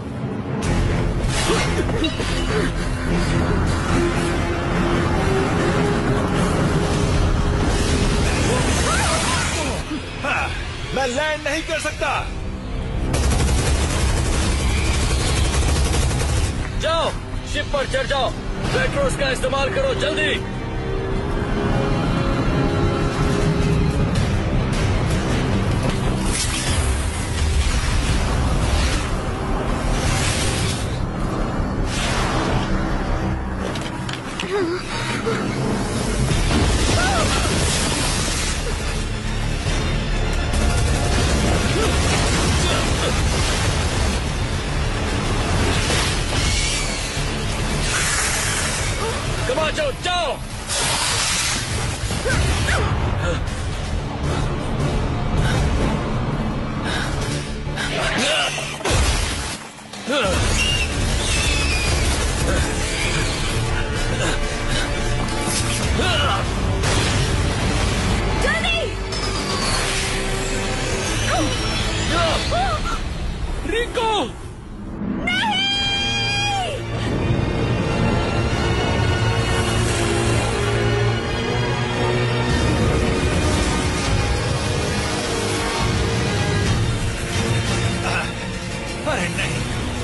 हाँ, मैं लैंड नहीं कर सकता। जाओ, शिप पर चढ़ जाओ। पेट्रोस का इस्तेमाल करो, जल्दी। कमाचो, जाओ। रिको, अरे नहीं।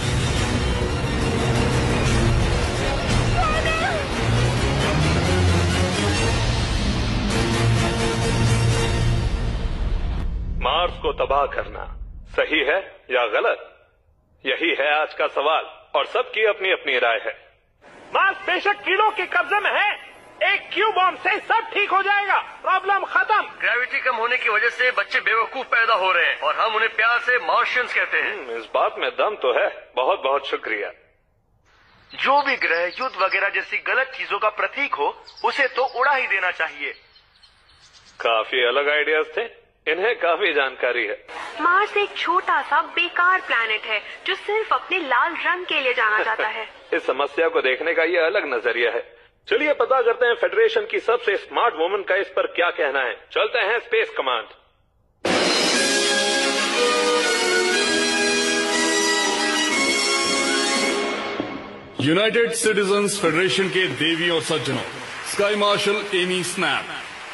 मार्स को तबाह करना सही है या गलत, यही है आज का सवाल, और सबकी अपनी अपनी राय है। मार्स बेशक कीड़ों के कब्जे में है, एक क्यू बॉम्ब से सब ठीक हो जाएगा, प्रॉब्लम खत्म। ग्रेविटी कम होने की वजह से बच्चे बेवकूफ पैदा हो रहे हैं, और हम उन्हें प्यार से मार्शियंस कहते हैं। इस बात में दम तो है। बहुत बहुत शुक्रिया। जो भी ग्रह युद्ध वगैरह जैसी गलत चीजों का प्रतीक हो, उसे तो उड़ा ही देना चाहिए। काफी अलग आइडियाज थे, इन्हें काफी जानकारी है। मार्स एक छोटा सा बेकार प्लैनेट है जो सिर्फ अपने लाल रंग के लिए जाना जाता है। इस समस्या को देखने का ये अलग नजरिया है। चलिए पता करते हैं फेडरेशन की सबसे स्मार्ट वुमन का इस पर क्या कहना है। चलते हैं space command. United citizens federation के देवी और सज्जनों, स्काई मार्शल एमी स्नैप।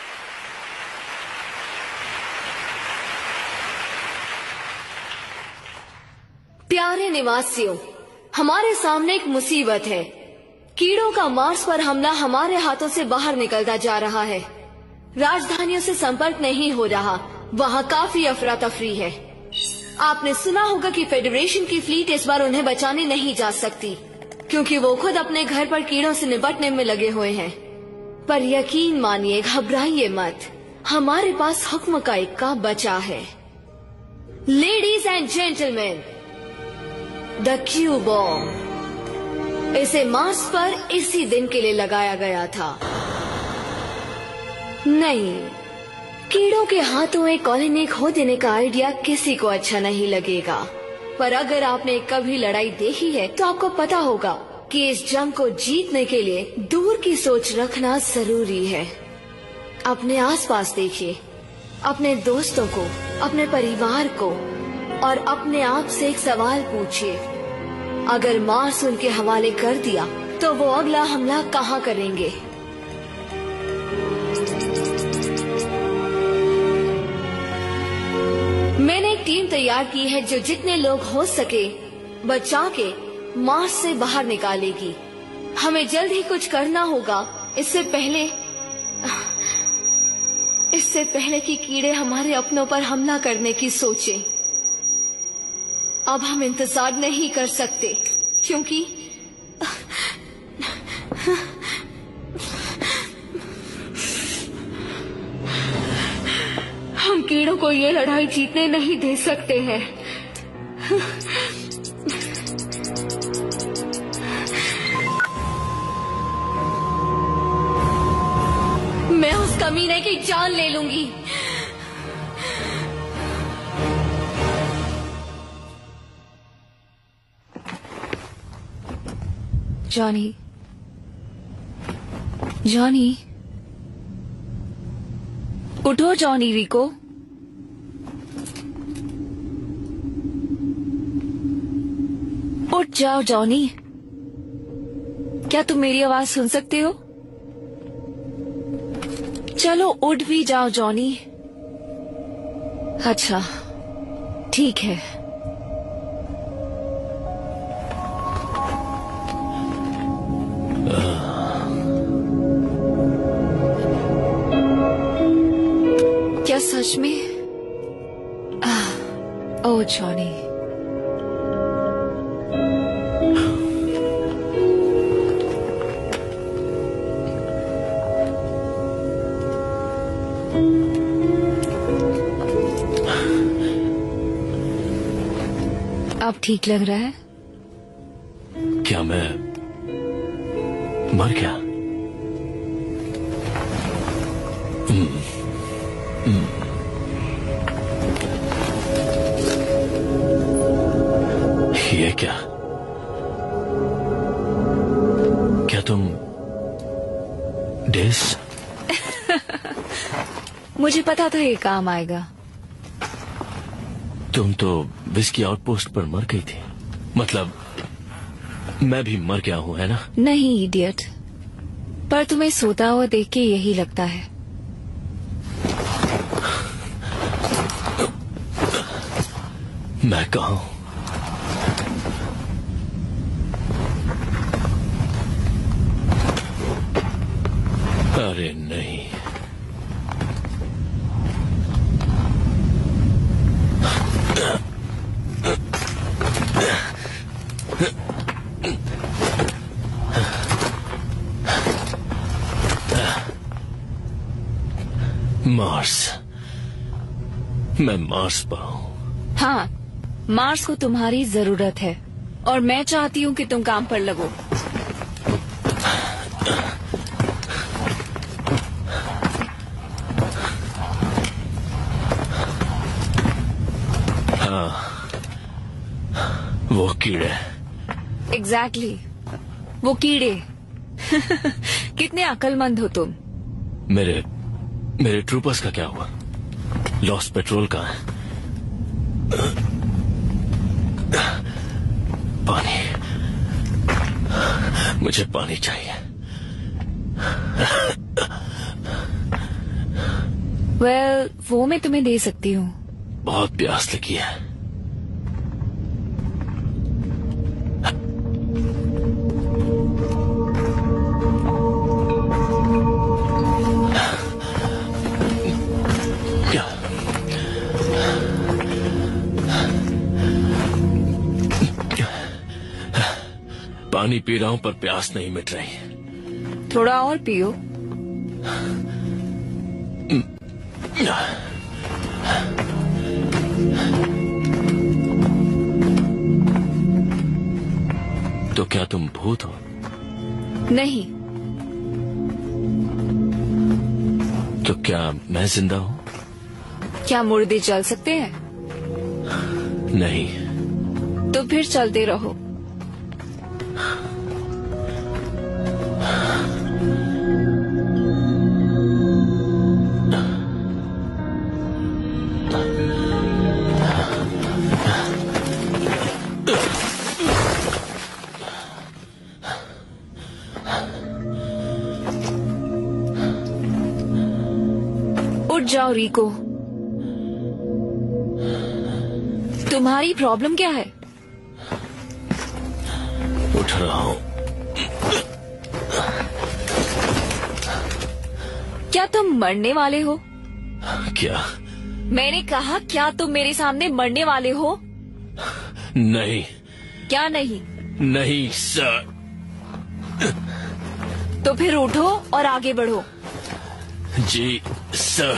प्यारे निवासियों, हमारे सामने एक मुसीबत है। कीड़ों का मार्स पर हमला हमारे हाथों से बाहर निकलता जा रहा है। राजधानियों से संपर्क नहीं हो रहा, वहाँ काफी अफरा तफरी है। आपने सुना होगा कि फेडरेशन की फ्लीट इस बार उन्हें बचाने नहीं जा सकती, क्योंकि वो खुद अपने घर पर कीड़ों से निपटने में लगे हुए हैं। पर यकीन मानिए, घबराइए मत, हमारे पास हुक्म का इक्का बचा है। Ladies and gentlemen, the Q bomb. इसे मार्स पर इसी दिन के लिए लगाया गया था। नहीं, कीड़ों के हाथों एक कॉलोनी खो देने का आइडिया किसी को अच्छा नहीं लगेगा। पर अगर आपने कभी लड़ाई देखी है तो आपको पता होगा कि इस जंग को जीतने के लिए दूर की सोच रखना जरूरी है। अपने आसपास देखिए, अपने दोस्तों को, अपने परिवार को, और अपने आप से एक सवाल पूछिए, अगर मार्स उनके हवाले कर दिया तो वो अगला हमला कहाँ करेंगे? मैंने एक टीम तैयार की है जो जितने लोग हो सके बचा के मार्स से बाहर निकालेगी। हमें जल्द ही कुछ करना होगा, इससे पहले इससे पहले कि कीड़े हमारे अपनों पर हमला करने की सोचें। अब हम इंतजार नहीं कर सकते, क्योंकि हम कीड़ों को ये लड़ाई जीतने नहीं दे सकते हैं। मैं उस कमीने की जान ले लूंगी। जॉनी, जॉनी, उठो जॉनी। रिको, उठ जाओ जॉनी। क्या तुम मेरी आवाज सुन सकते हो? चलो उठ भी जाओ जॉनी। अच्छा, ठीक है। क्या सच में? ओह जॉनी, अब ठीक लग रहा है? क्या मैं मर गया? हम्म, हम्म। ये क्या? क्या तुम डेस? मुझे पता था ये काम आएगा। तुम तो विस्की आउटपोस्ट पर मर गई थी। मतलब मैं भी मर गया हूँ, है ना? नहीं इडियट, पर तुम्हें सोता हुआ देख के यही लगता है। मैं कहाँ हूँ? अरे नहीं, मार्स। मैं मार्स पर हूँ। हाँ, मार्स को तुम्हारी जरूरत है और मैं चाहती हूँ कि तुम काम पर लगो। हाँ, वो कीड़े। एग्जैक्टली, वो कीड़े। कितने अक्लमंद हो तुम। मेरे मेरे ट्रूपर्स का क्या हुआ? लॉस्ट पेट्रोल कहाँ है? पानी, मुझे पानी चाहिए। वेल, well, वो मैं तुम्हें दे सकती हूँ। बहुत प्यास लगी है। पानी पी रहा हूं पर प्यास नहीं मिट रही। थोड़ा और पियो। तो क्या तुम भूत हो? नहीं। तो क्या मैं जिंदा हूं? क्या मुर्दे चल सकते हैं? नहीं। तो फिर चलते रहो। उठ जाओ रिको। तुम्हारी प्रॉब्लम क्या है? उठ रहा हूं। क्या तुम मरने वाले हो? क्या? मैंने कहा क्या तुम मेरे सामने मरने वाले हो? नहीं। क्या नहीं? नहीं सर। तो फिर उठो और आगे बढ़ो। जी सर।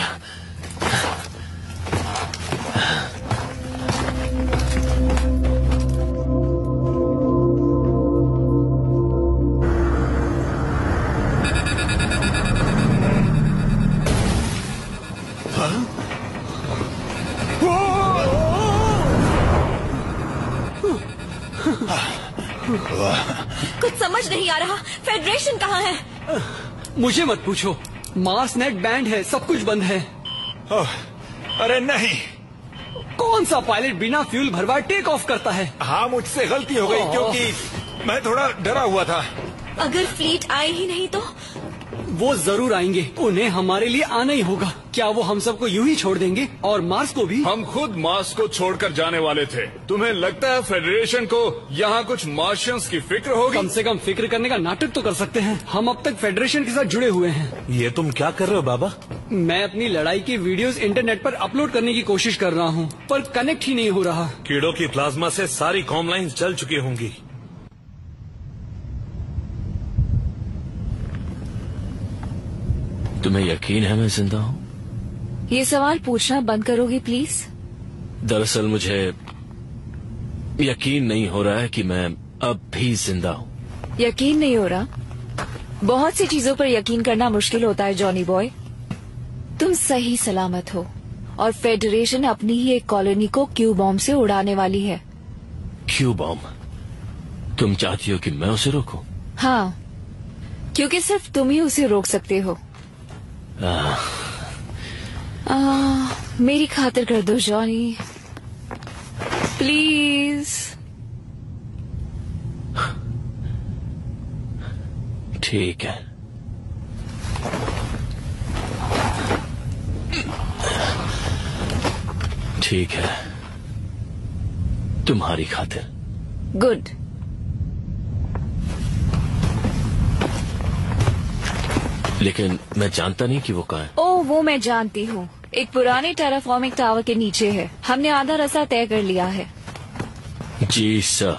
कुछ समझ नहीं आ रहा। फेडरेशन कहाँ है? मुझे मत पूछो। मार्स नेट बैंड है, सब कुछ बंद है। अरे नहीं। कौन सा पायलट बिना फ्यूल भरवाए टेक ऑफ करता है? हाँ, मुझसे गलती हो गई क्योंकि मैं थोड़ा डरा हुआ था। अगर फ्लीट आए ही नहीं तो? वो जरूर आएंगे, उन्हें हमारे लिए आना ही होगा। क्या वो हम सबको यूं ही छोड़ देंगे और मार्स को भी? हम खुद मार्स को छोड़कर जाने वाले थे। तुम्हें लगता है फेडरेशन को यहाँ कुछ मार्शियंस की फिक्र होगी? कम से कम फिक्र करने का नाटक तो कर सकते हैं। हम अब तक फेडरेशन के साथ जुड़े हुए हैं। ये तुम क्या कर रहे हो बाबा? मैं अपनी लड़ाई की वीडियोस इंटरनेट पर अपलोड करने की कोशिश कर रहा हूँ, पर कनेक्ट ही नहीं हो रहा। कीड़ों की प्लाज्मा से सारी कॉम लाइन्स जल चुकी होंगी। तुम्हें यकीन है मैं जिंदा हूँ? ये सवाल पूछना बंद करोगे प्लीज? दरअसल मुझे यकीन नहीं हो रहा है कि मैं अब भी जिंदा हूँ। यकीन नहीं हो रहा? बहुत सी चीजों पर यकीन करना मुश्किल होता है जॉनी बॉय। तुम सही सलामत हो और फेडरेशन अपनी ही एक कॉलोनी को क्यू बॉम्ब से उड़ाने वाली है। Q bomb? तुम चाहती हो कि मैं उसे रोकूं? हाँ, क्योंकि सिर्फ तुम ही उसे रोक सकते हो। आ, आ, मेरी खातिर कर दो जॉनी, प्लीज। ठीक है। ठीक है, तुम्हारी खातिर। गुड। लेकिन मैं जानता नहीं कि वो कहाँ है। ओ, वो मैं जानती हूँ। एक पुराने टेराफॉर्मिक टावर के नीचे है। हमने आधा रास्ता तय कर लिया है। जी सर।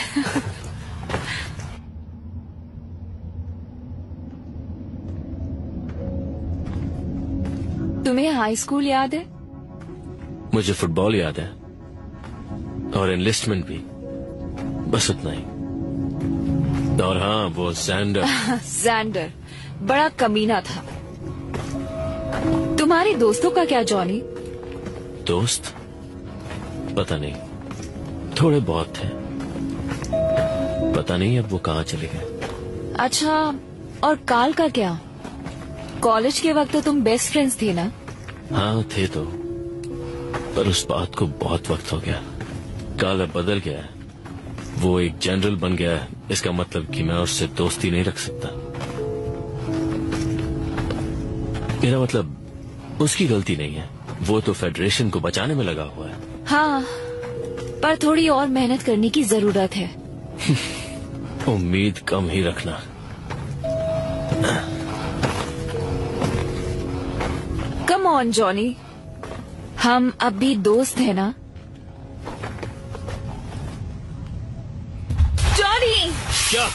तुम्हें हाई स्कूल याद है? मुझे फुटबॉल याद है और एनलिस्टमेंट भी, बस उतना ही। और हाँ, वो सैंडर। सैंडर बड़ा कमीना था। तुम्हारे दोस्तों का क्या जॉनी? दोस्त? पता नहीं, थोड़े बहुत थे। पता नहीं अब वो कहाँ चले गए। अच्छा, और काल का क्या? कॉलेज के वक्त तो तुम बेस्ट फ्रेंड्स थे ना? हाँ थे तो, पर उस बात को बहुत वक्त हो गया। काल अब बदल गया है। वो एक जनरल बन गया है। इसका मतलब कि मैं उससे दोस्ती नहीं रख सकता। मेरा मतलब उसकी गलती नहीं है, वो तो फेडरेशन को बचाने में लगा हुआ है। हाँ, पर थोड़ी और मेहनत करने की जरूरत है। उम्मीद कम ही रखना। कम ऑन जॉनी, हम अब भी दोस्त हैं ना? जॉनी! क्या?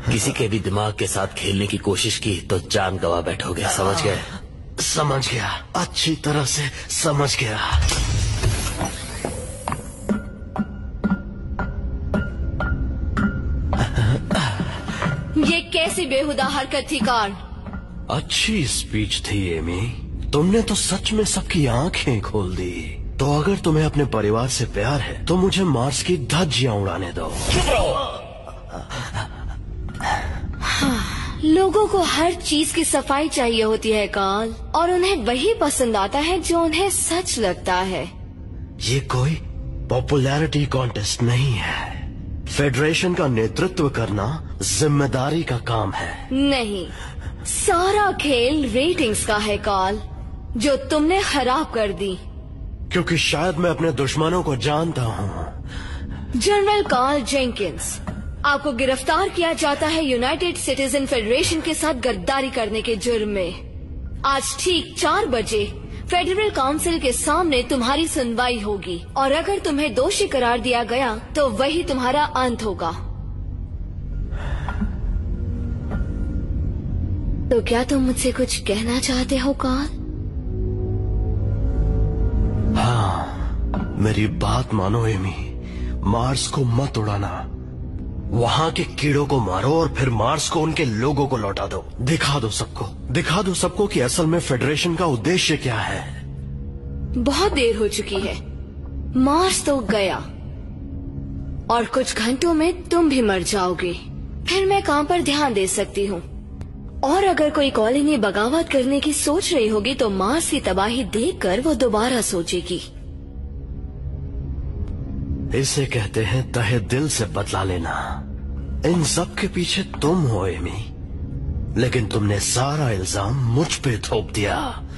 किसी के भी दिमाग के साथ खेलने की कोशिश की तो जान गवा बैठोगे, समझ गए? समझ गया, अच्छी तरह से समझ गया। ये कैसी बेहुदा हरकत थी कार्ल? अच्छी स्पीच थी एमी, तुमने तो सच में सबकी आंखें खोल दी। तो अगर तुम्हें अपने परिवार से प्यार है तो मुझे मार्स की धज्जियां उड़ाने दो। चुप रहो। लोगों को हर चीज की सफाई चाहिए होती है कार्ल, और उन्हें वही पसंद आता है जो उन्हें सच लगता है। ये कोई पॉपुलैरिटी कॉन्टेस्ट नहीं है। फेडरेशन का नेतृत्व करना जिम्मेदारी का काम है। नहीं, सारा खेल रेटिंग्स का है कार्ल, जो तुमने खराब कर दी। क्योंकि शायद मैं अपने दुश्मनों को जानता हूँ। जनरल कार्ल जेंकिंस, आपको गिरफ्तार किया जाता है यूनाइटेड सिटीजन फेडरेशन के साथ गद्दारी करने के जुर्म में। आज ठीक चार बजे फेडरल काउंसिल के सामने तुम्हारी सुनवाई होगी, और अगर तुम्हें दोषी करार दिया गया तो वही तुम्हारा अंत होगा। तो क्या तुम मुझसे कुछ कहना चाहते हो कार्ल? हाँ, मेरी बात मानो एमी, मार्स को मत उड़ाना। वहाँ के कीड़ों को मारो और फिर मार्स को उनके लोगों को लौटा दो। दिखा दो सबको, दिखा दो सबको कि असल में फेडरेशन का उद्देश्य क्या है। बहुत देर हो चुकी है, मार्स तो गया, और कुछ घंटों में तुम भी मर जाओगे। फिर मैं काम पर ध्यान दे सकती हूँ। और अगर कोई कॉलोनी बगावत करने की सोच रही होगी तो मार्स की तबाही देखकर वो दोबारा सोचेगी। इसे कहते हैं तहे दिल से बदला लेना। इन सब के पीछे तुम हो एमी, लेकिन तुमने सारा इल्जाम मुझ पे थोप दिया।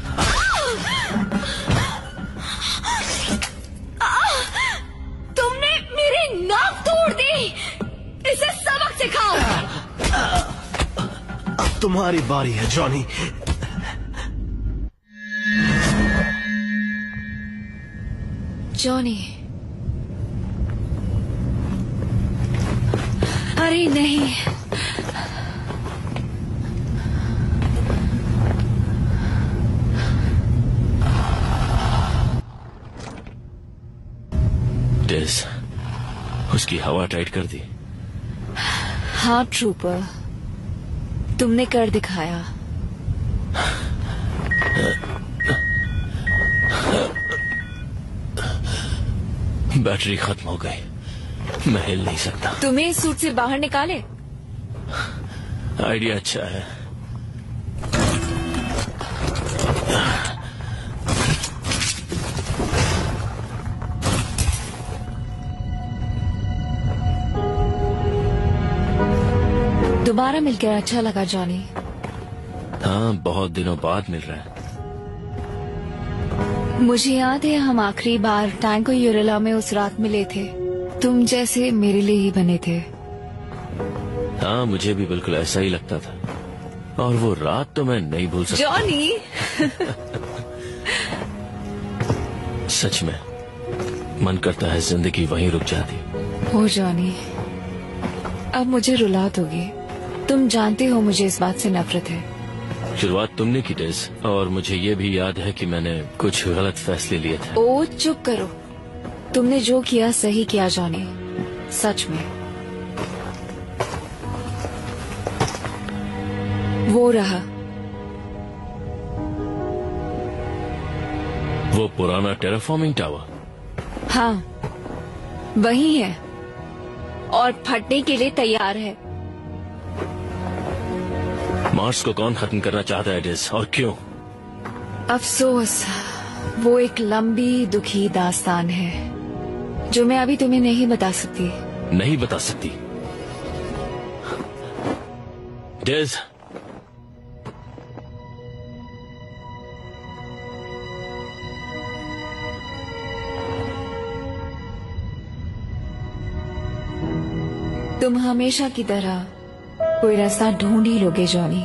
तुमने मेरी नाक तोड़ दी। इसे सबक सिखाओ। अब तुम्हारी बारी है जॉनी। जॉनी, अरे नहीं, डेज, उसकी हवा टाइट कर दी। हाँ ट्रूपर, तुमने कर दिखाया। बैटरी खत्म हो गई, मैं हिल नहीं सकता। तुम्हें इस सूट से बाहर निकाले? आइडिया अच्छा है। दोबारा मिलकर अच्छा लगा जॉनी। हाँ, बहुत दिनों बाद मिल रहा है। मुझे याद है हम आखिरी बार टैंको यूरेला में उस रात मिले थे। तुम जैसे मेरे लिए ही बने थे। हाँ, मुझे भी बिल्कुल ऐसा ही लगता था, और वो रात तो मैं नहीं भूल सकता। जॉनी सच में मन करता है जिंदगी वहीं रुक जाती। हो जॉनी, अब मुझे रुला दोगे। तुम जानते हो मुझे इस बात से नफरत है। शुरुआत तुमने की डेज, और मुझे ये भी याद है कि मैंने कुछ गलत फैसले लिए थे। ओ चुप करो, तुमने जो किया सही किया जॉनी, सच में। वो रहा, वो पुराना टेराफॉर्मिंग टावर। हाँ, वही है, और फटने के लिए तैयार है। मार्स को कौन खत्म करना चाहता है डेज, और क्यों? अफसोस, वो एक लंबी दुखी दास्तान है जो मैं अभी तुम्हें नहीं बता सकती। नहीं बता सकती? डेज, तुम हमेशा की तरह कोई रास्ता ढूंढ ही लोगे जॉनी।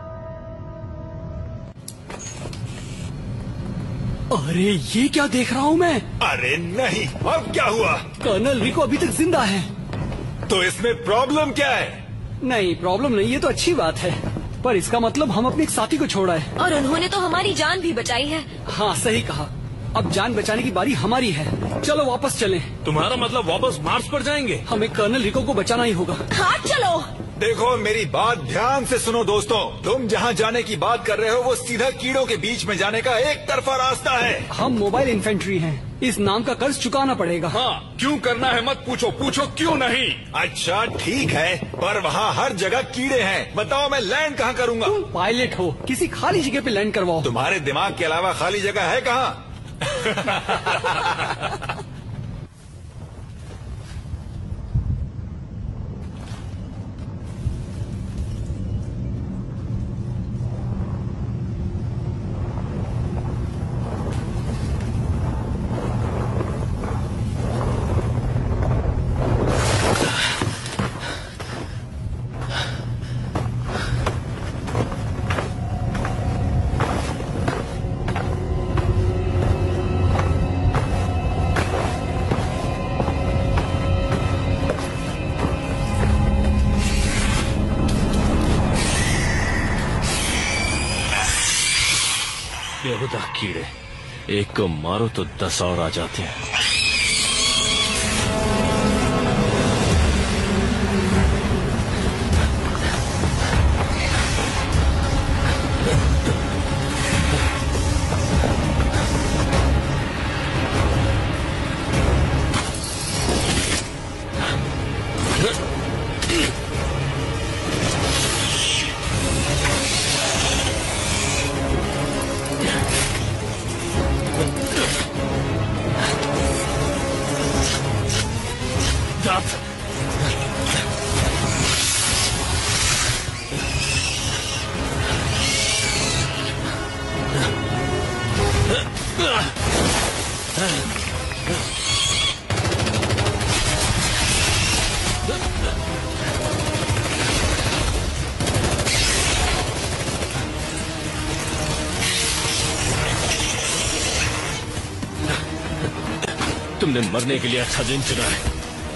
अरे ये क्या देख रहा हूँ मैं? अरे नहीं, अब क्या हुआ? कर्नल रिको अभी तक जिंदा है। तो इसमें प्रॉब्लम क्या है? नहीं प्रॉब्लम नहीं, ये तो अच्छी बात है, पर इसका मतलब हम अपने एक साथी को छोड़ा है। और उन्होंने तो हमारी जान भी बचाई है। हाँ सही कहा, अब जान बचाने की बारी हमारी है। चलो वापस चलें। तुम्हारा मतलब वापस मार्स पर जाएंगे? हमें कर्नल रिको को बचाना ही होगा। हाँ चलो। देखो मेरी बात ध्यान से सुनो दोस्तों, तुम जहाँ जाने की बात कर रहे हो वो सीधा कीड़ों के बीच में जाने का एक तरफा रास्ता है। हम मोबाइल इन्फेंट्री हैं, इस नाम का कर्ज चुकाना पड़ेगा। हाँ, क्यों करना है मत पूछो, पूछो क्यों नहीं। अच्छा ठीक है, पर वहाँ हर जगह कीड़े हैं, बताओ मैं लैंड कहाँ करूँगा? तुम पायलट हो, किसी खाली जगह पे लैंड करवाओ। तुम्हारे दिमाग के अलावा खाली जगह है कहाँ? बेहुदा कीड़े, एक को मारो तो दस और आ जाते हैं। तुमने मरने के लिए अच्छा दिन चुना है।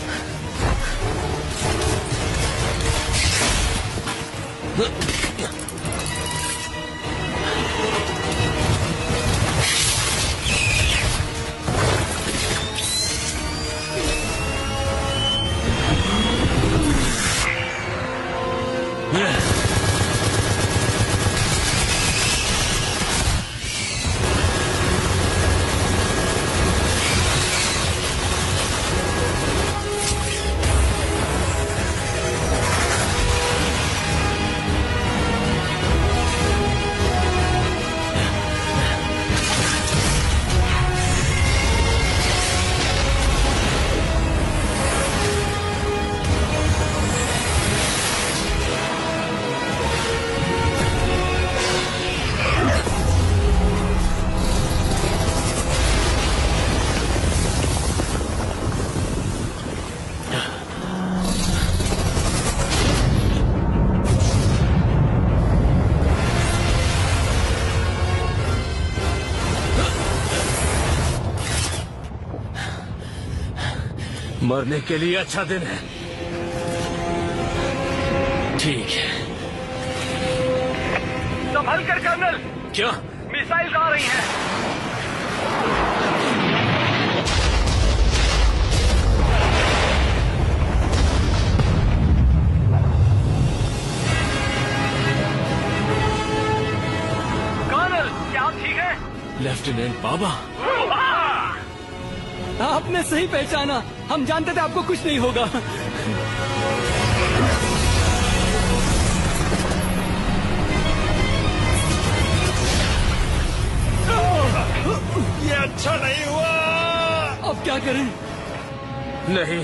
मरने के लिए अच्छा दिन है। ठीक है। संभल कर कर्नल। क्या? मिसाइल्स आ रही हैं। कर्नल, क्या आप ठीक हैं? लेफ्टिनेंट बाबा, आपने सही पहचाना, हम जानते थे आपको कुछ नहीं होगा। ये अच्छा नहीं हुआ। अब क्या करें? नहीं,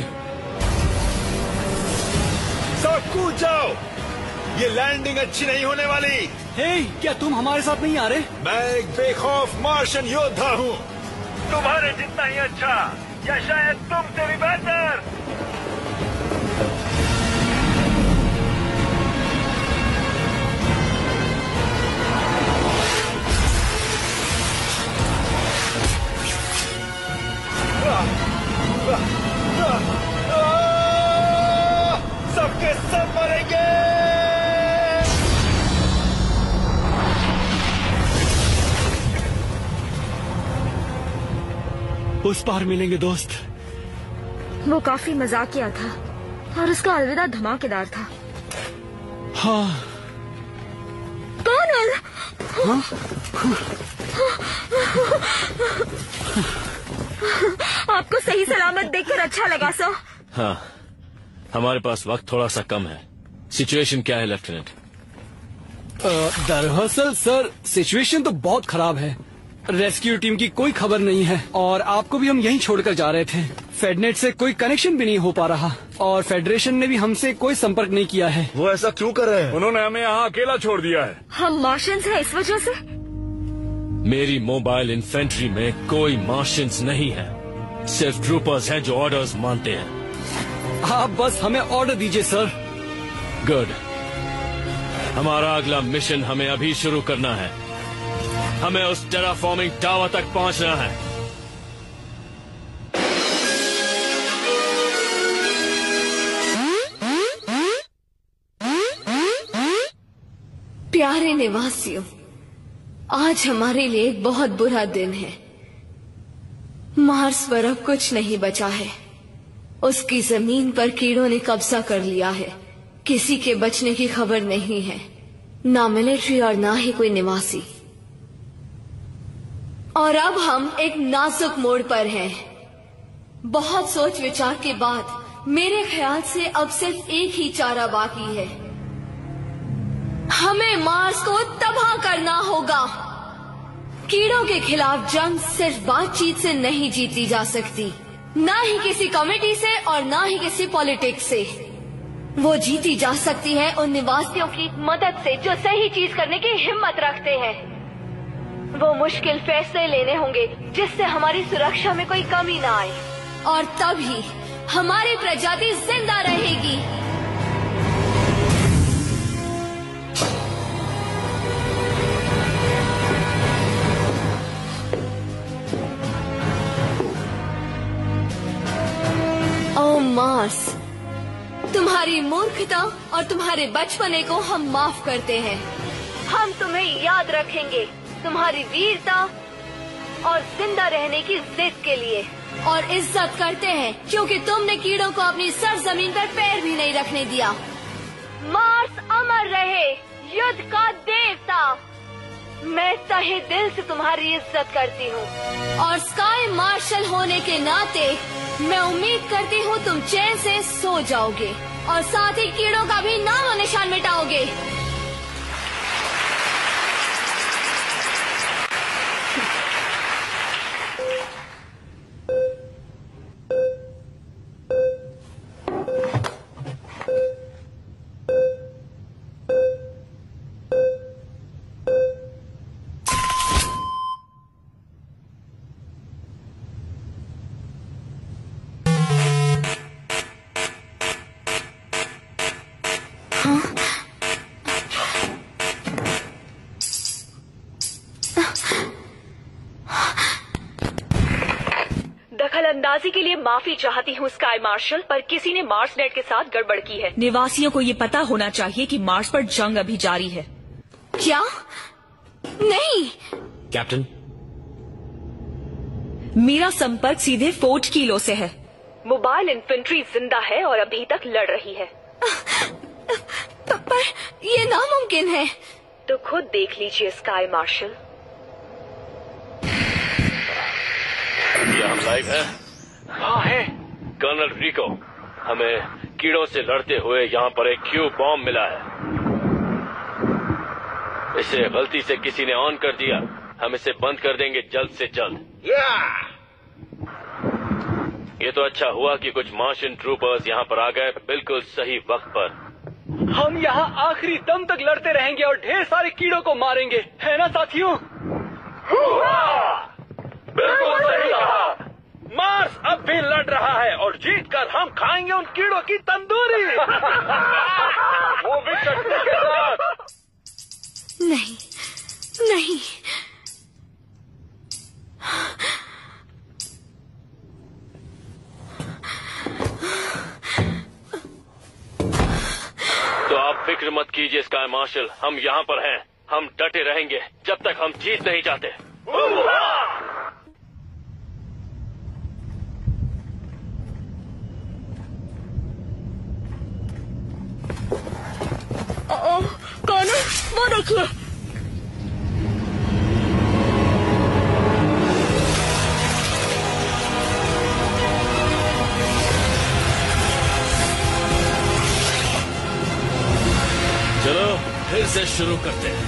सब कूद जाओ, ये लैंडिंग अच्छी नहीं होने वाली। हे, क्या तुम हमारे साथ नहीं आ रहे? मैं एक बेखौफ मार्शन योद्धा हूँ। तुम्हारे जितना ही अच्छा, या शायद तुमसे भी बेहतर। सबके सब मरेंगे। उस पार मिलेंगे दोस्त। वो काफी मजाकिया था और उसका अलविदा धमाकेदार था। हाँ। कौन है? हाँ? आपको सही सलामत देखकर अच्छा लगा सर। हाँ, हमारे पास वक्त थोड़ा सा कम है। सिचुएशन क्या है लेफ्टिनेंट? दरअसल सर सिचुएशन तो बहुत खराब है। रेस्क्यू टीम की कोई खबर नहीं है और आपको भी हम यहीं छोड़कर जा रहे थे। फेडनेट से कोई कनेक्शन भी नहीं हो पा रहा और फेडरेशन ने भी हमसे कोई संपर्क नहीं किया है। वो ऐसा क्यों कर रहे हैं? उन्होंने हमें यहाँ अकेला छोड़ दिया है। हम मार्शियंस हैं इस वजह से? मेरी मोबाइल इन्फेंट्री में कोई मार्शियंस नहीं है, सिर्फ ट्रूपर्स हैं जो ऑर्डर्स मानते हैं। आप बस हमें ऑर्डर दीजिए सर। गुड। हमारा अगला मिशन हमें अभी शुरू करना है। हमें उस टेराफॉर्मिंग टावर तक पहुंचना है। प्यारे निवासियों, आज हमारे लिए एक बहुत बुरा दिन है। मार्स पर अब कुछ नहीं बचा है। उसकी जमीन पर कीड़ों ने कब्जा कर लिया है। किसी के बचने की खबर नहीं है, ना मिलिट्री और ना ही कोई निवासी। और अब हम एक नाजुक मोड़ पर हैं। बहुत सोच विचार के बाद मेरे ख्याल से अब सिर्फ एक ही चारा बाकी है। हमें मार्स को तबाह करना होगा। कीड़ों के खिलाफ जंग सिर्फ बातचीत से नहीं जीती जा सकती, ना ही किसी कमेटी से और ना ही किसी पॉलिटिक्स से। वो जीती जा सकती है उन निवासियों की मदद से जो सही चीज करने की हिम्मत रखते हैं। वो मुश्किल फैसले लेने होंगे जिससे हमारी सुरक्षा में कोई कमी ना आए, और तभी हमारी प्रजाति जिंदा रहेगी। ओ मार्स, तुम्हारी मूर्खता और तुम्हारे बचपने को हम माफ करते हैं। हम तुम्हें याद रखेंगे तुम्हारी वीरता और जिंदा रहने की जिद के लिए, और इज्जत करते हैं क्योंकि तुमने कीड़ों को अपनी सरजमीन पर पैर भी नहीं रखने दिया। मार्स अमर रहे, युद्ध का देवता। मैं तहे दिल से तुम्हारी इज्जत करती हूँ, और स्काई मार्शल होने के नाते मैं उम्मीद करती हूँ तुम चैन से सो जाओगे और साथ ही कीड़ों का भी नाम और निशान मिटाओगे। दखलंदाजी के लिए माफी चाहती हूँ स्काई मार्शल, पर किसी ने मार्स नेट के साथ गड़बड़ की है। निवासियों को ये पता होना चाहिए कि मार्स पर जंग अभी जारी है। क्या? नहीं। कैप्टन, मेरा संपर्क सीधे फोर्ट कीलो से है। मोबाइल इन्फेंट्री जिंदा है और अभी तक लड़ रही है। पर ये नामुमकिन है। तो खुद देख लीजिए स्काई मार्शल। क्या हम लाइव है? हाँ है। कर्नल रिको, हमें कीड़ों से लड़ते हुए यहाँ पर एक क्यू बॉम्ब मिला है। इसे गलती से किसी ने ऑन कर दिया। हम इसे बंद कर देंगे जल्द से जल्द। ये तो अच्छा हुआ कि कुछ मार्शियन ट्रूपर्स यहाँ पर आ गए बिल्कुल सही वक्त पर। हम यहाँ आखिरी दम तक लड़ते रहेंगे और ढेर सारे कीड़ों को मारेंगे, है ना साथियों? बिल्कुल सही कहा। मार्स अब भी लड़ रहा है और जीत कर हम खाएंगे उन कीड़ों की तंदूरी। वो भी शक्ति के साथ। नहीं, नहीं। तो आप फिक्र मत कीजिए स्काई मार्शल, हम यहाँ पर हैं। हम डटे रहेंगे जब तक हम जीत नहीं जाते। चलो फिर से शुरू करते हैं।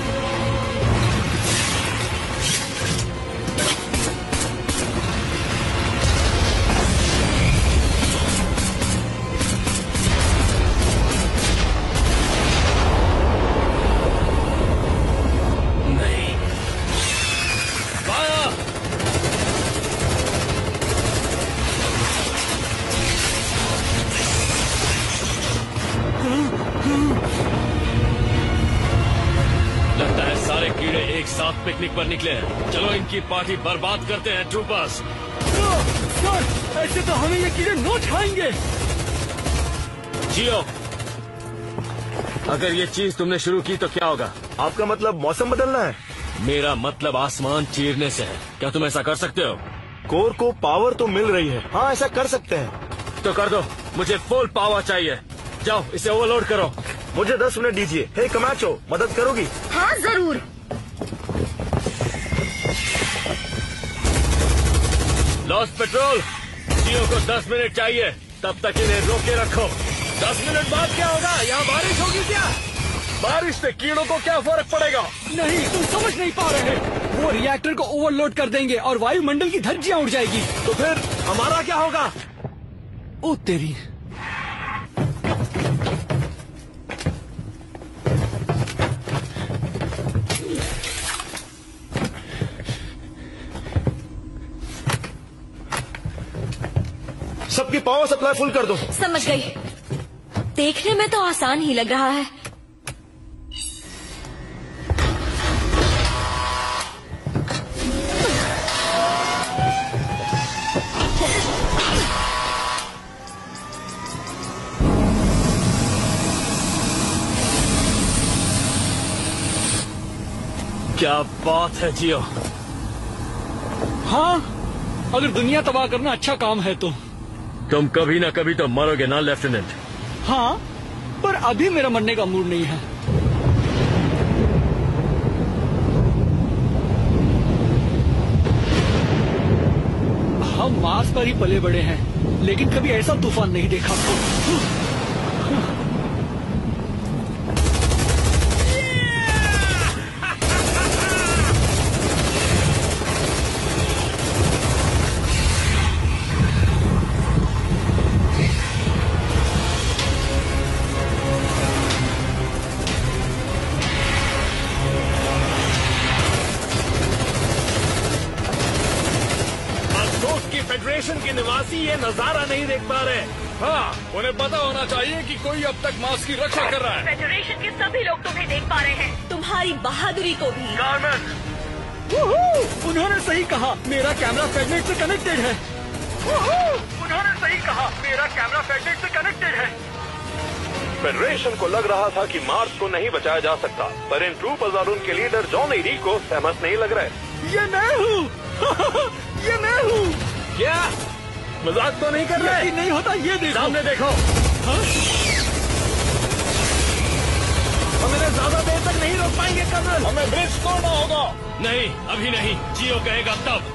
पिकनिक पर निकले हैं। चलो इनकी पार्टी बर्बाद करते हैं ट्रूपर्स। सर, ऐसे तो हमें ये कीड़े नोच खाएंगे। जियो, अगर ये चीज तुमने शुरू की तो क्या होगा? आपका मतलब मौसम बदलना है? मेरा मतलब आसमान चीरने से है। क्या तुम ऐसा कर सकते हो? कोर को पावर तो मिल रही है। हाँ, ऐसा कर सकते हैं। तो कर दो, मुझे फुल पावर चाहिए। जाओ इसे ओवरलोड करो। मुझे दस मिनट दीजिए। हे कमाचो, मदद करोगी? हाँ जरूर। लॉस्ट पेट्रोल, जियो को दस मिनट चाहिए। तब तक इन्हें रोके रखो। दस मिनट बाद क्या होगा? यहाँ बारिश होगी क्या? बारिश से कीड़ों को क्या फर्क पड़ेगा? नहीं, तुम समझ नहीं पा रहे। वो रिएक्टर को ओवरलोड कर देंगे और वायुमंडल की धज्जियां उड़ जाएगी। तो फिर हमारा क्या होगा? ओ तेरी। सबकी पावर सप्लाई फुल कर दो। समझ गई। देखने में तो आसान ही लग रहा है। क्या बात है जियो। हाँ, अगर दुनिया तबाह करना अच्छा काम है तो तुम कभी ना कभी तो मरोगे ना लेफ्टिनेंट। हाँ, पर अभी मेरा मरने का मूड नहीं है। हम मार्स पर ही पले बड़े हैं, लेकिन कभी ऐसा तूफान नहीं देखा। फेडरेशन के निवासी ये नजारा नहीं देख पा रहे। हाँ, उन्हें पता होना चाहिए कि कोई अब तक मार्स की रक्षा कर रहा है। फेडरेशन के सभी लोग तुम्हें देख पा रहे हैं, तुम्हारी बहादुरी को भी। कार्मेन, उन्होंने सही कहा, मेरा कैमरा फेडनेट से कनेक्टेड है। उन्होंने सही कहा, मेरा कैमरा फेडनेट से कनेक्टेड है। फेडरेशन को लग रहा था कि मार्स को नहीं बचाया जा सकता, पर इन ट्रूपर्स और उनके लीडर जॉन एरी को सहमत नहीं लग रहे। ये मैं हूँ। ये मैं हूँ। क्या मजाक तो नहीं कर रहे? नहीं होता। ये देखो, सामने देखो। हाँ? हम इन्हें ज्यादा देर तक नहीं रोक पाएंगे कर्नल। हमें ब्रिज तोड़ना होगा। नहीं, अभी नहीं। जियो कहेगा तब।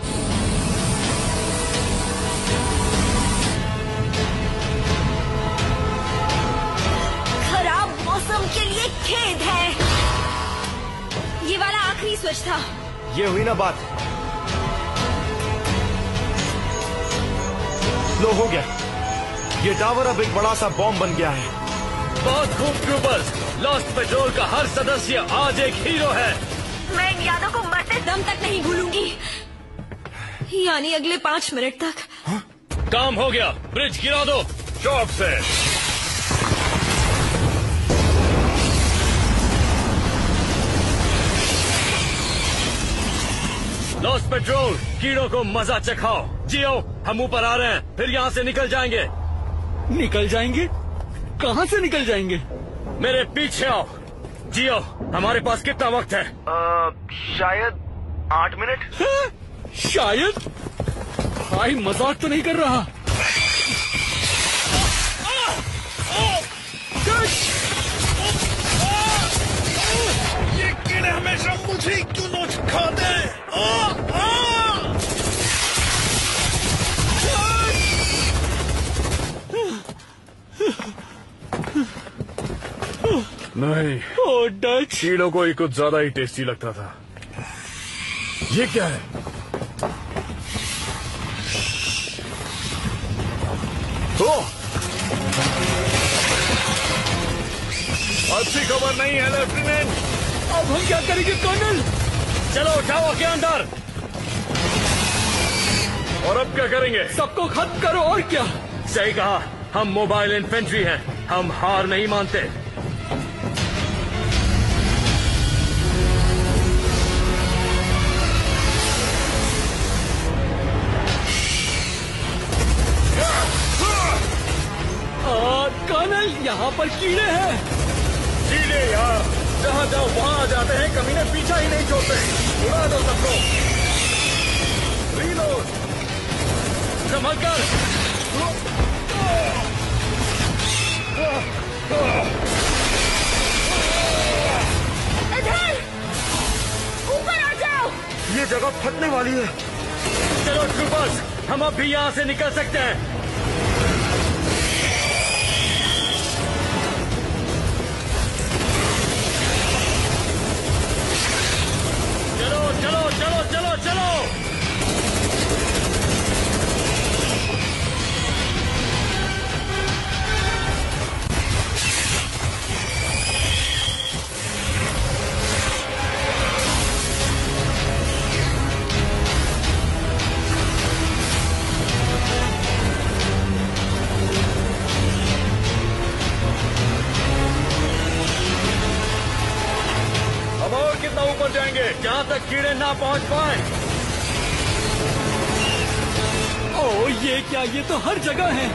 खराब मौसम के लिए खेद है। ये वाला आखिरी स्विच था। ये हुई ना बात। लो, हो गया। ये टावर अब एक बड़ा सा बॉम्ब बन गया है। बहुत खूब ट्रूपर्स। लॉस्ट पेट्रोल का हर सदस्य आज एक हीरो है। मैं इन यादों को मरते दम तक नहीं भूलूंगी, यानी अगले पाँच मिनट तक। हा? काम हो गया। ब्रिज गिरा दो चौक से। लॉस्ट पेट्रोल, कीड़ों को मजा चखाओ। जियो, हम ऊपर आ रहे हैं, फिर यहाँ से निकल जाएंगे। निकल जाएंगे? कहाँ से निकल जाएंगे? मेरे पीछे आओ। जियो, हमारे पास कितना वक्त है? आ, शायद आठ मिनट। शायद? भाई मजाक तो नहीं कर रहा। हमेशा मुझे क्यों नोच खाते हैं? आ, आ! नहीं, ओ डच, कीड़ों को ही कुछ ज्यादा ही टेस्टी लगता था। ये क्या है? ओह! अच्छी खबर नहीं है लेफ्टिनेंट। अब हम क्या करेंगे कर्नल? चलो उठाओ के अंदर। और अब क्या करेंगे? सबको खत्म करो और क्या। सही कहा, हम मोबाइल इन्फेंट्री हैं, हम हार नहीं मानते। कर्नल, यहाँ पर कीड़े हैं। कीड़े यार, जहाँ जाओ वहाँ आ जाते हैं, कमीने पीछा ही नहीं छोड़ते। उड़ा दो सबको। रीलोड। संभल कर। इधर ऊपर आ जाओ। ये जगह फटने वाली है। चलो ट्रूपर्स, हम अब भी यहाँ से निकल सकते हैं। चलो चलो चलो चलो चलो। अब और कितना ऊपर जाएंगे? जहाँ तक कीड़े ना पहुँच पाए। ओ ये क्या, ये तो हर जगह है।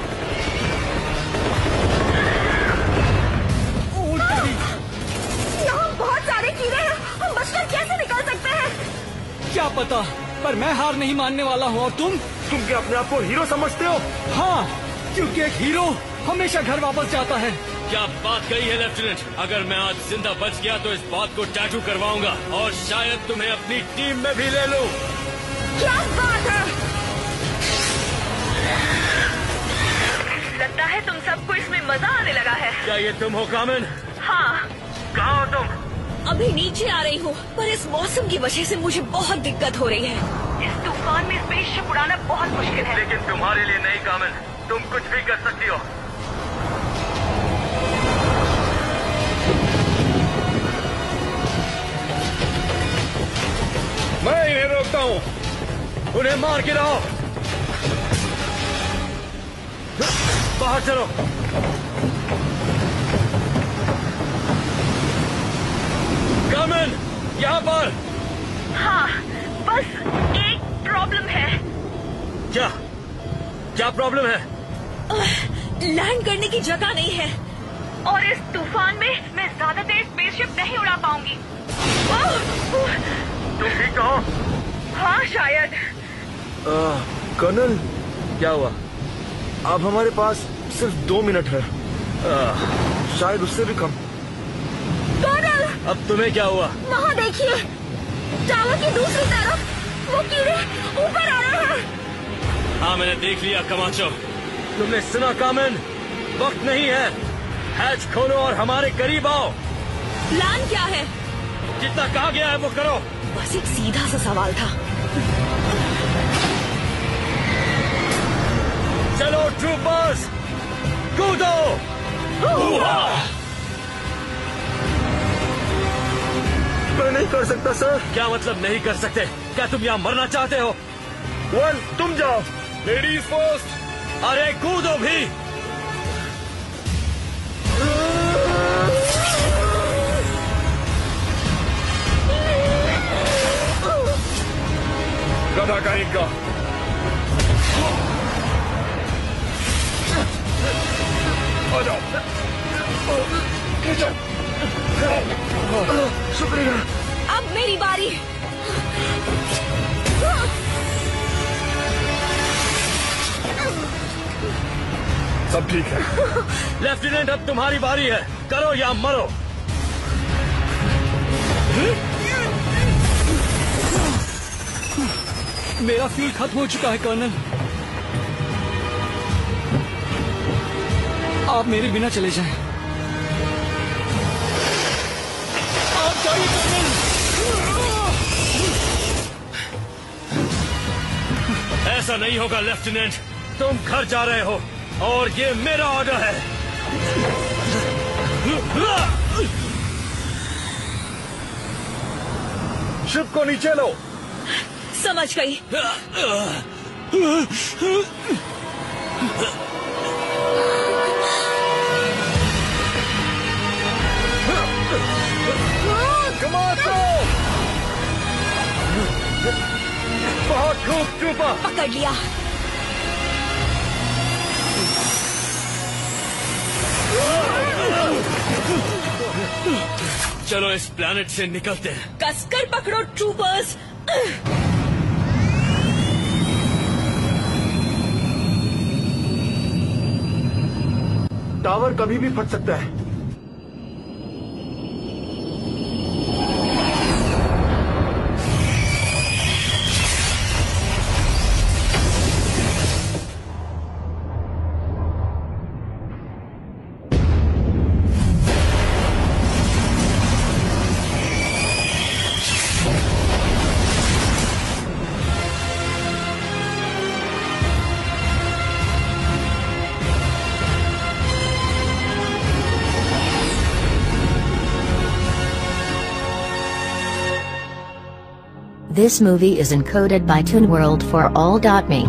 ओ तेरी, यहाँ बहुत सारे कीड़े हैं, हम बचकर कैसे निकल सकते हैं? क्या पता, पर मैं हार नहीं मानने वाला हूँ। और तुम तुम क्या अपने आप को हीरो समझते हो? हाँ, क्योंकि एक हीरो हमेशा घर वापस जाता है। क्या बात कही है लेफ्टिनेंट। अगर मैं आज जिंदा बच गया तो इस बात को टैटू करवाऊंगा और शायद तुम्हें अपनी टीम में भी ले लूं। क्या बात है? लगता है तुम सबको इसमें मजा आने लगा है। क्या ये तुम हो कामिन? हाँ। कहाँ हो तुम? अभी नीचे आ रही हूँ, पर इस मौसम की वजह से मुझे बहुत दिक्कत हो रही है। इस तूफान में स्पेसशिप उड़ाना बहुत मुश्किल है। लेकिन तुम्हारे लिए नहीं कामिन, तुम कुछ भी कर सकती हो। मैं इन्हें रोकता हूँ। उन्हें मार के रहो। बाहर चलो। कामिन, यहाँ पर। हाँ, बस एक प्रॉब्लम है। क्या क्या प्रॉब्लम है? लैंड करने की जगह नहीं है, और इस तूफान में मैं ज्यादा देर स्पेसशिप नहीं उड़ा पाऊंगी। तुम ठीक हो? हाँ शायद। कर्नल, क्या हुआ? अब हमारे पास सिर्फ दो मिनट है, आ, शायद उससे भी कम। कर्नल, अब तुम्हें क्या हुआ? वहाँ देखिए, टावर की दूसरी तरफ वो कीड़े ऊपर आ रहे हैं। हाँ मैंने देख लिया कमाचो। तुमने सुना कामिन? वक्त नहीं है, हैच खोलो और हमारे करीब आओ। प्लान क्या है? जितना कहा गया है वो करो। बस एक सीधा सा सवाल था। चलो ट्रूपर्स, कूदो। मैं नहीं कर सकता सर। क्या मतलब नहीं कर सकते? क्या तुम यहाँ मरना चाहते हो? वन, तुम जाओ। Ladies first. अरे कूदो भी। गधा का एक का। आ जाओ। शुक्रिया। अब मेरी बारी। सब ठीक है। लेफ्टिनेंट, अब तुम्हारी बारी है, करो या मरो। मेरा फ्यूल खत्म हो चुका है कर्नल। आप मेरे बिना चले जाएं। आप जाइए कर्नल। ऐसा नहीं होगा लेफ्टिनेंट, तुम घर जा रहे हो और ये मेरा ऑर्डर है। शिप को नीचे लो। समझ गई। बहुत खूब ट्रूपर। पकड़ लिया। चलो इस प्लैनेट से निकलते हैं। कसकर पकड़ो ट्रूपर्स। टावर कभी भी फट सकता है। This movie is encoded by Toon World for all dot me.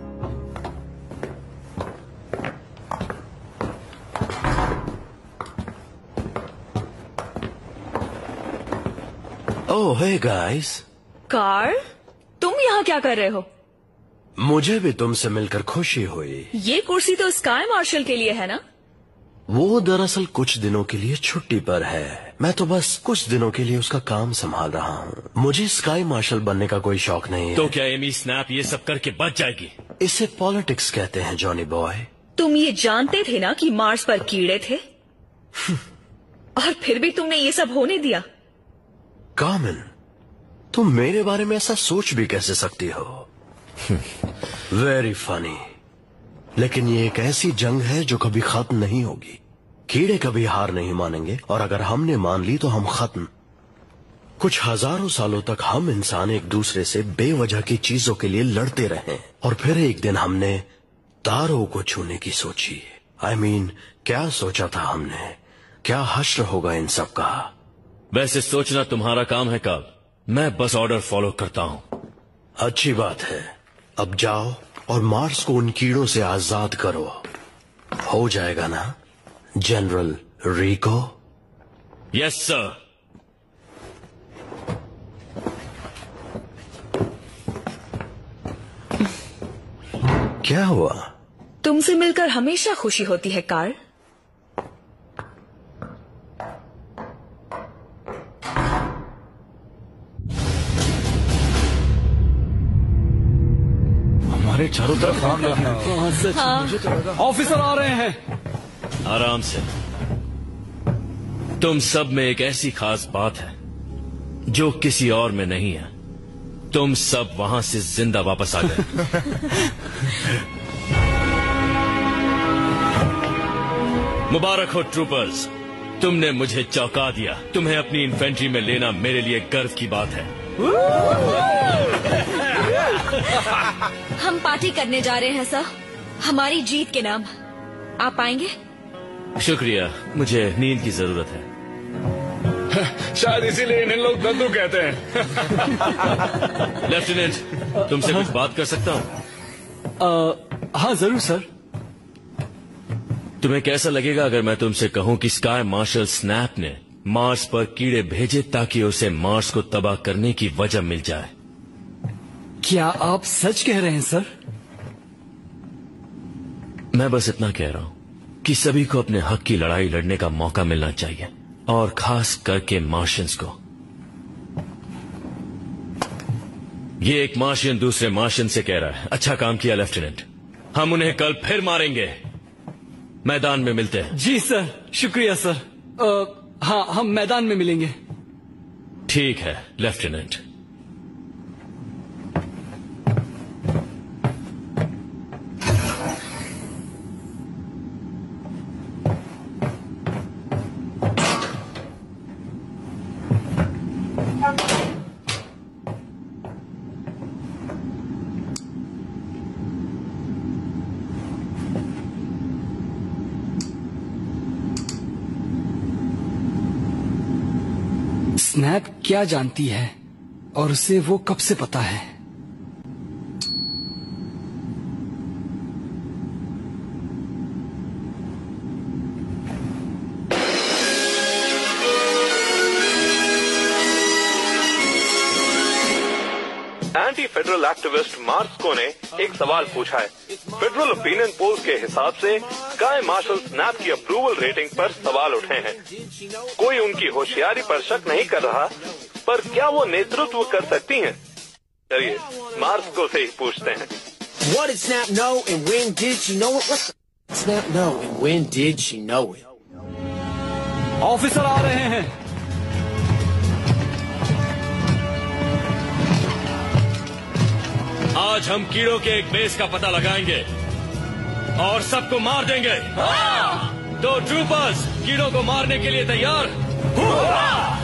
Oh, hey guys. Carl, तुम यहाँ क्या कर रहे हो? मुझे भी तुमसे मिलकर खुशी हुई। ये कुर्सी तो स्काई मार्शल के लिए है ना? वो दरअसल कुछ दिनों के लिए छुट्टी पर है। मैं तो बस कुछ दिनों के लिए उसका काम संभाल रहा हूँ। मुझे स्काई मार्शल बनने का कोई शौक नहीं है। तो क्या एमी स्नैप ये सब करके बच जाएगी? इसे पॉलिटिक्स कहते हैं जॉनी बॉय। तुम ये जानते थे ना कि मार्स पर कीड़े थे? और फिर भी तुमने ये सब होने दिया? कामिन, तुम मेरे बारे में ऐसा सोच भी कैसे सकती हो? Very funny. लेकिन ये एक ऐसी जंग है जो कभी खत्म नहीं होगी। कीड़े कभी हार नहीं मानेंगे और अगर हमने मान ली तो हम खत्म। कुछ हजारों सालों तक हम इंसान एक दूसरे से बेवजह की चीजों के लिए लड़ते रहे और फिर एक दिन हमने तारों को छूने की सोची। आई I मीन mean, क्या सोचा था हमने? क्या हश्र होगा इन सब का? वैसे सोचना तुम्हारा काम है कार्ल, मैं बस ऑर्डर फॉलो करता हूँ। अच्छी बात है। अब जाओ और मार्स को उन कीड़ों से आजाद करो। हो जाएगा ना जनरल रिको? Yes sir. क्या हुआ? तुमसे मिलकर हमेशा खुशी होती है कार्ल। हमारे चारों तरफ आग लगी है। हाँ, सच हाँ। मुझे तो लगा। ऑफिसर आ रहे हैं। आराम से। तुम सब में एक ऐसी खास बात है जो किसी और में नहीं है। तुम सब वहां से जिंदा वापस आ गए। मुबारक हो ट्रूपर्स, तुमने मुझे चौंका दिया। तुम्हें अपनी इन्फेंट्री में लेना मेरे लिए गर्व की बात है। हम पार्टी करने जा रहे हैं सर, हमारी जीत के नाम। आप आएंगे? शुक्रिया, मुझे नींद की जरूरत है। शायद इसीलिए इन्हें लोग दद्दू कहते हैं। लेफ्टिनेंट, तुमसे कुछ बात कर सकता हूँ? हाँ जरूर सर। तुम्हें कैसा लगेगा अगर मैं तुमसे कहूं कि स्काई मार्शल स्नैप ने मार्स पर कीड़े भेजे ताकि उसे मार्स को तबाह करने की वजह मिल जाए? क्या आप सच कह रहे हैं सर? मैं बस इतना कह रहा हूं कि सभी को अपने हक की लड़ाई लड़ने का मौका मिलना चाहिए, और खास करके मार्शियंस को। ये एक मार्शियन दूसरे मार्शियन से कह रहा है। अच्छा काम किया लेफ्टिनेंट, हम उन्हें कल फिर मारेंगे। मैदान में मिलते हैं। जी सर, शुक्रिया सर। आ, हाँ, हम मैदान में मिलेंगे। ठीक है लेफ्टिनेंट। स्नैप क्या जानती है और उसे वो कब से पता है? एंटी फेडरल एक्टिविस्ट मार्स्को ने एक सवाल पूछा है। फेडरल ओपिनियन पोल्स के हिसाब से स्काई मार्शल स्नैप की अप्रूवल रेटिंग पर सवाल उठे हैं। कोई उनकी होशियारी पर शक नहीं कर रहा, पर क्या वो नेतृत्व कर सकती हैं? चलिए मार्स्को से ही पूछते हैं। What did Snap know and when did she know it? What did Snap know and when did she know it? Officer आ रहे हैं। आज हम कीड़ों के एक बेस का पता लगाएंगे और सबको मार देंगे। तो ट्रूपर्स कीड़ों को मारने के लिए तैयार?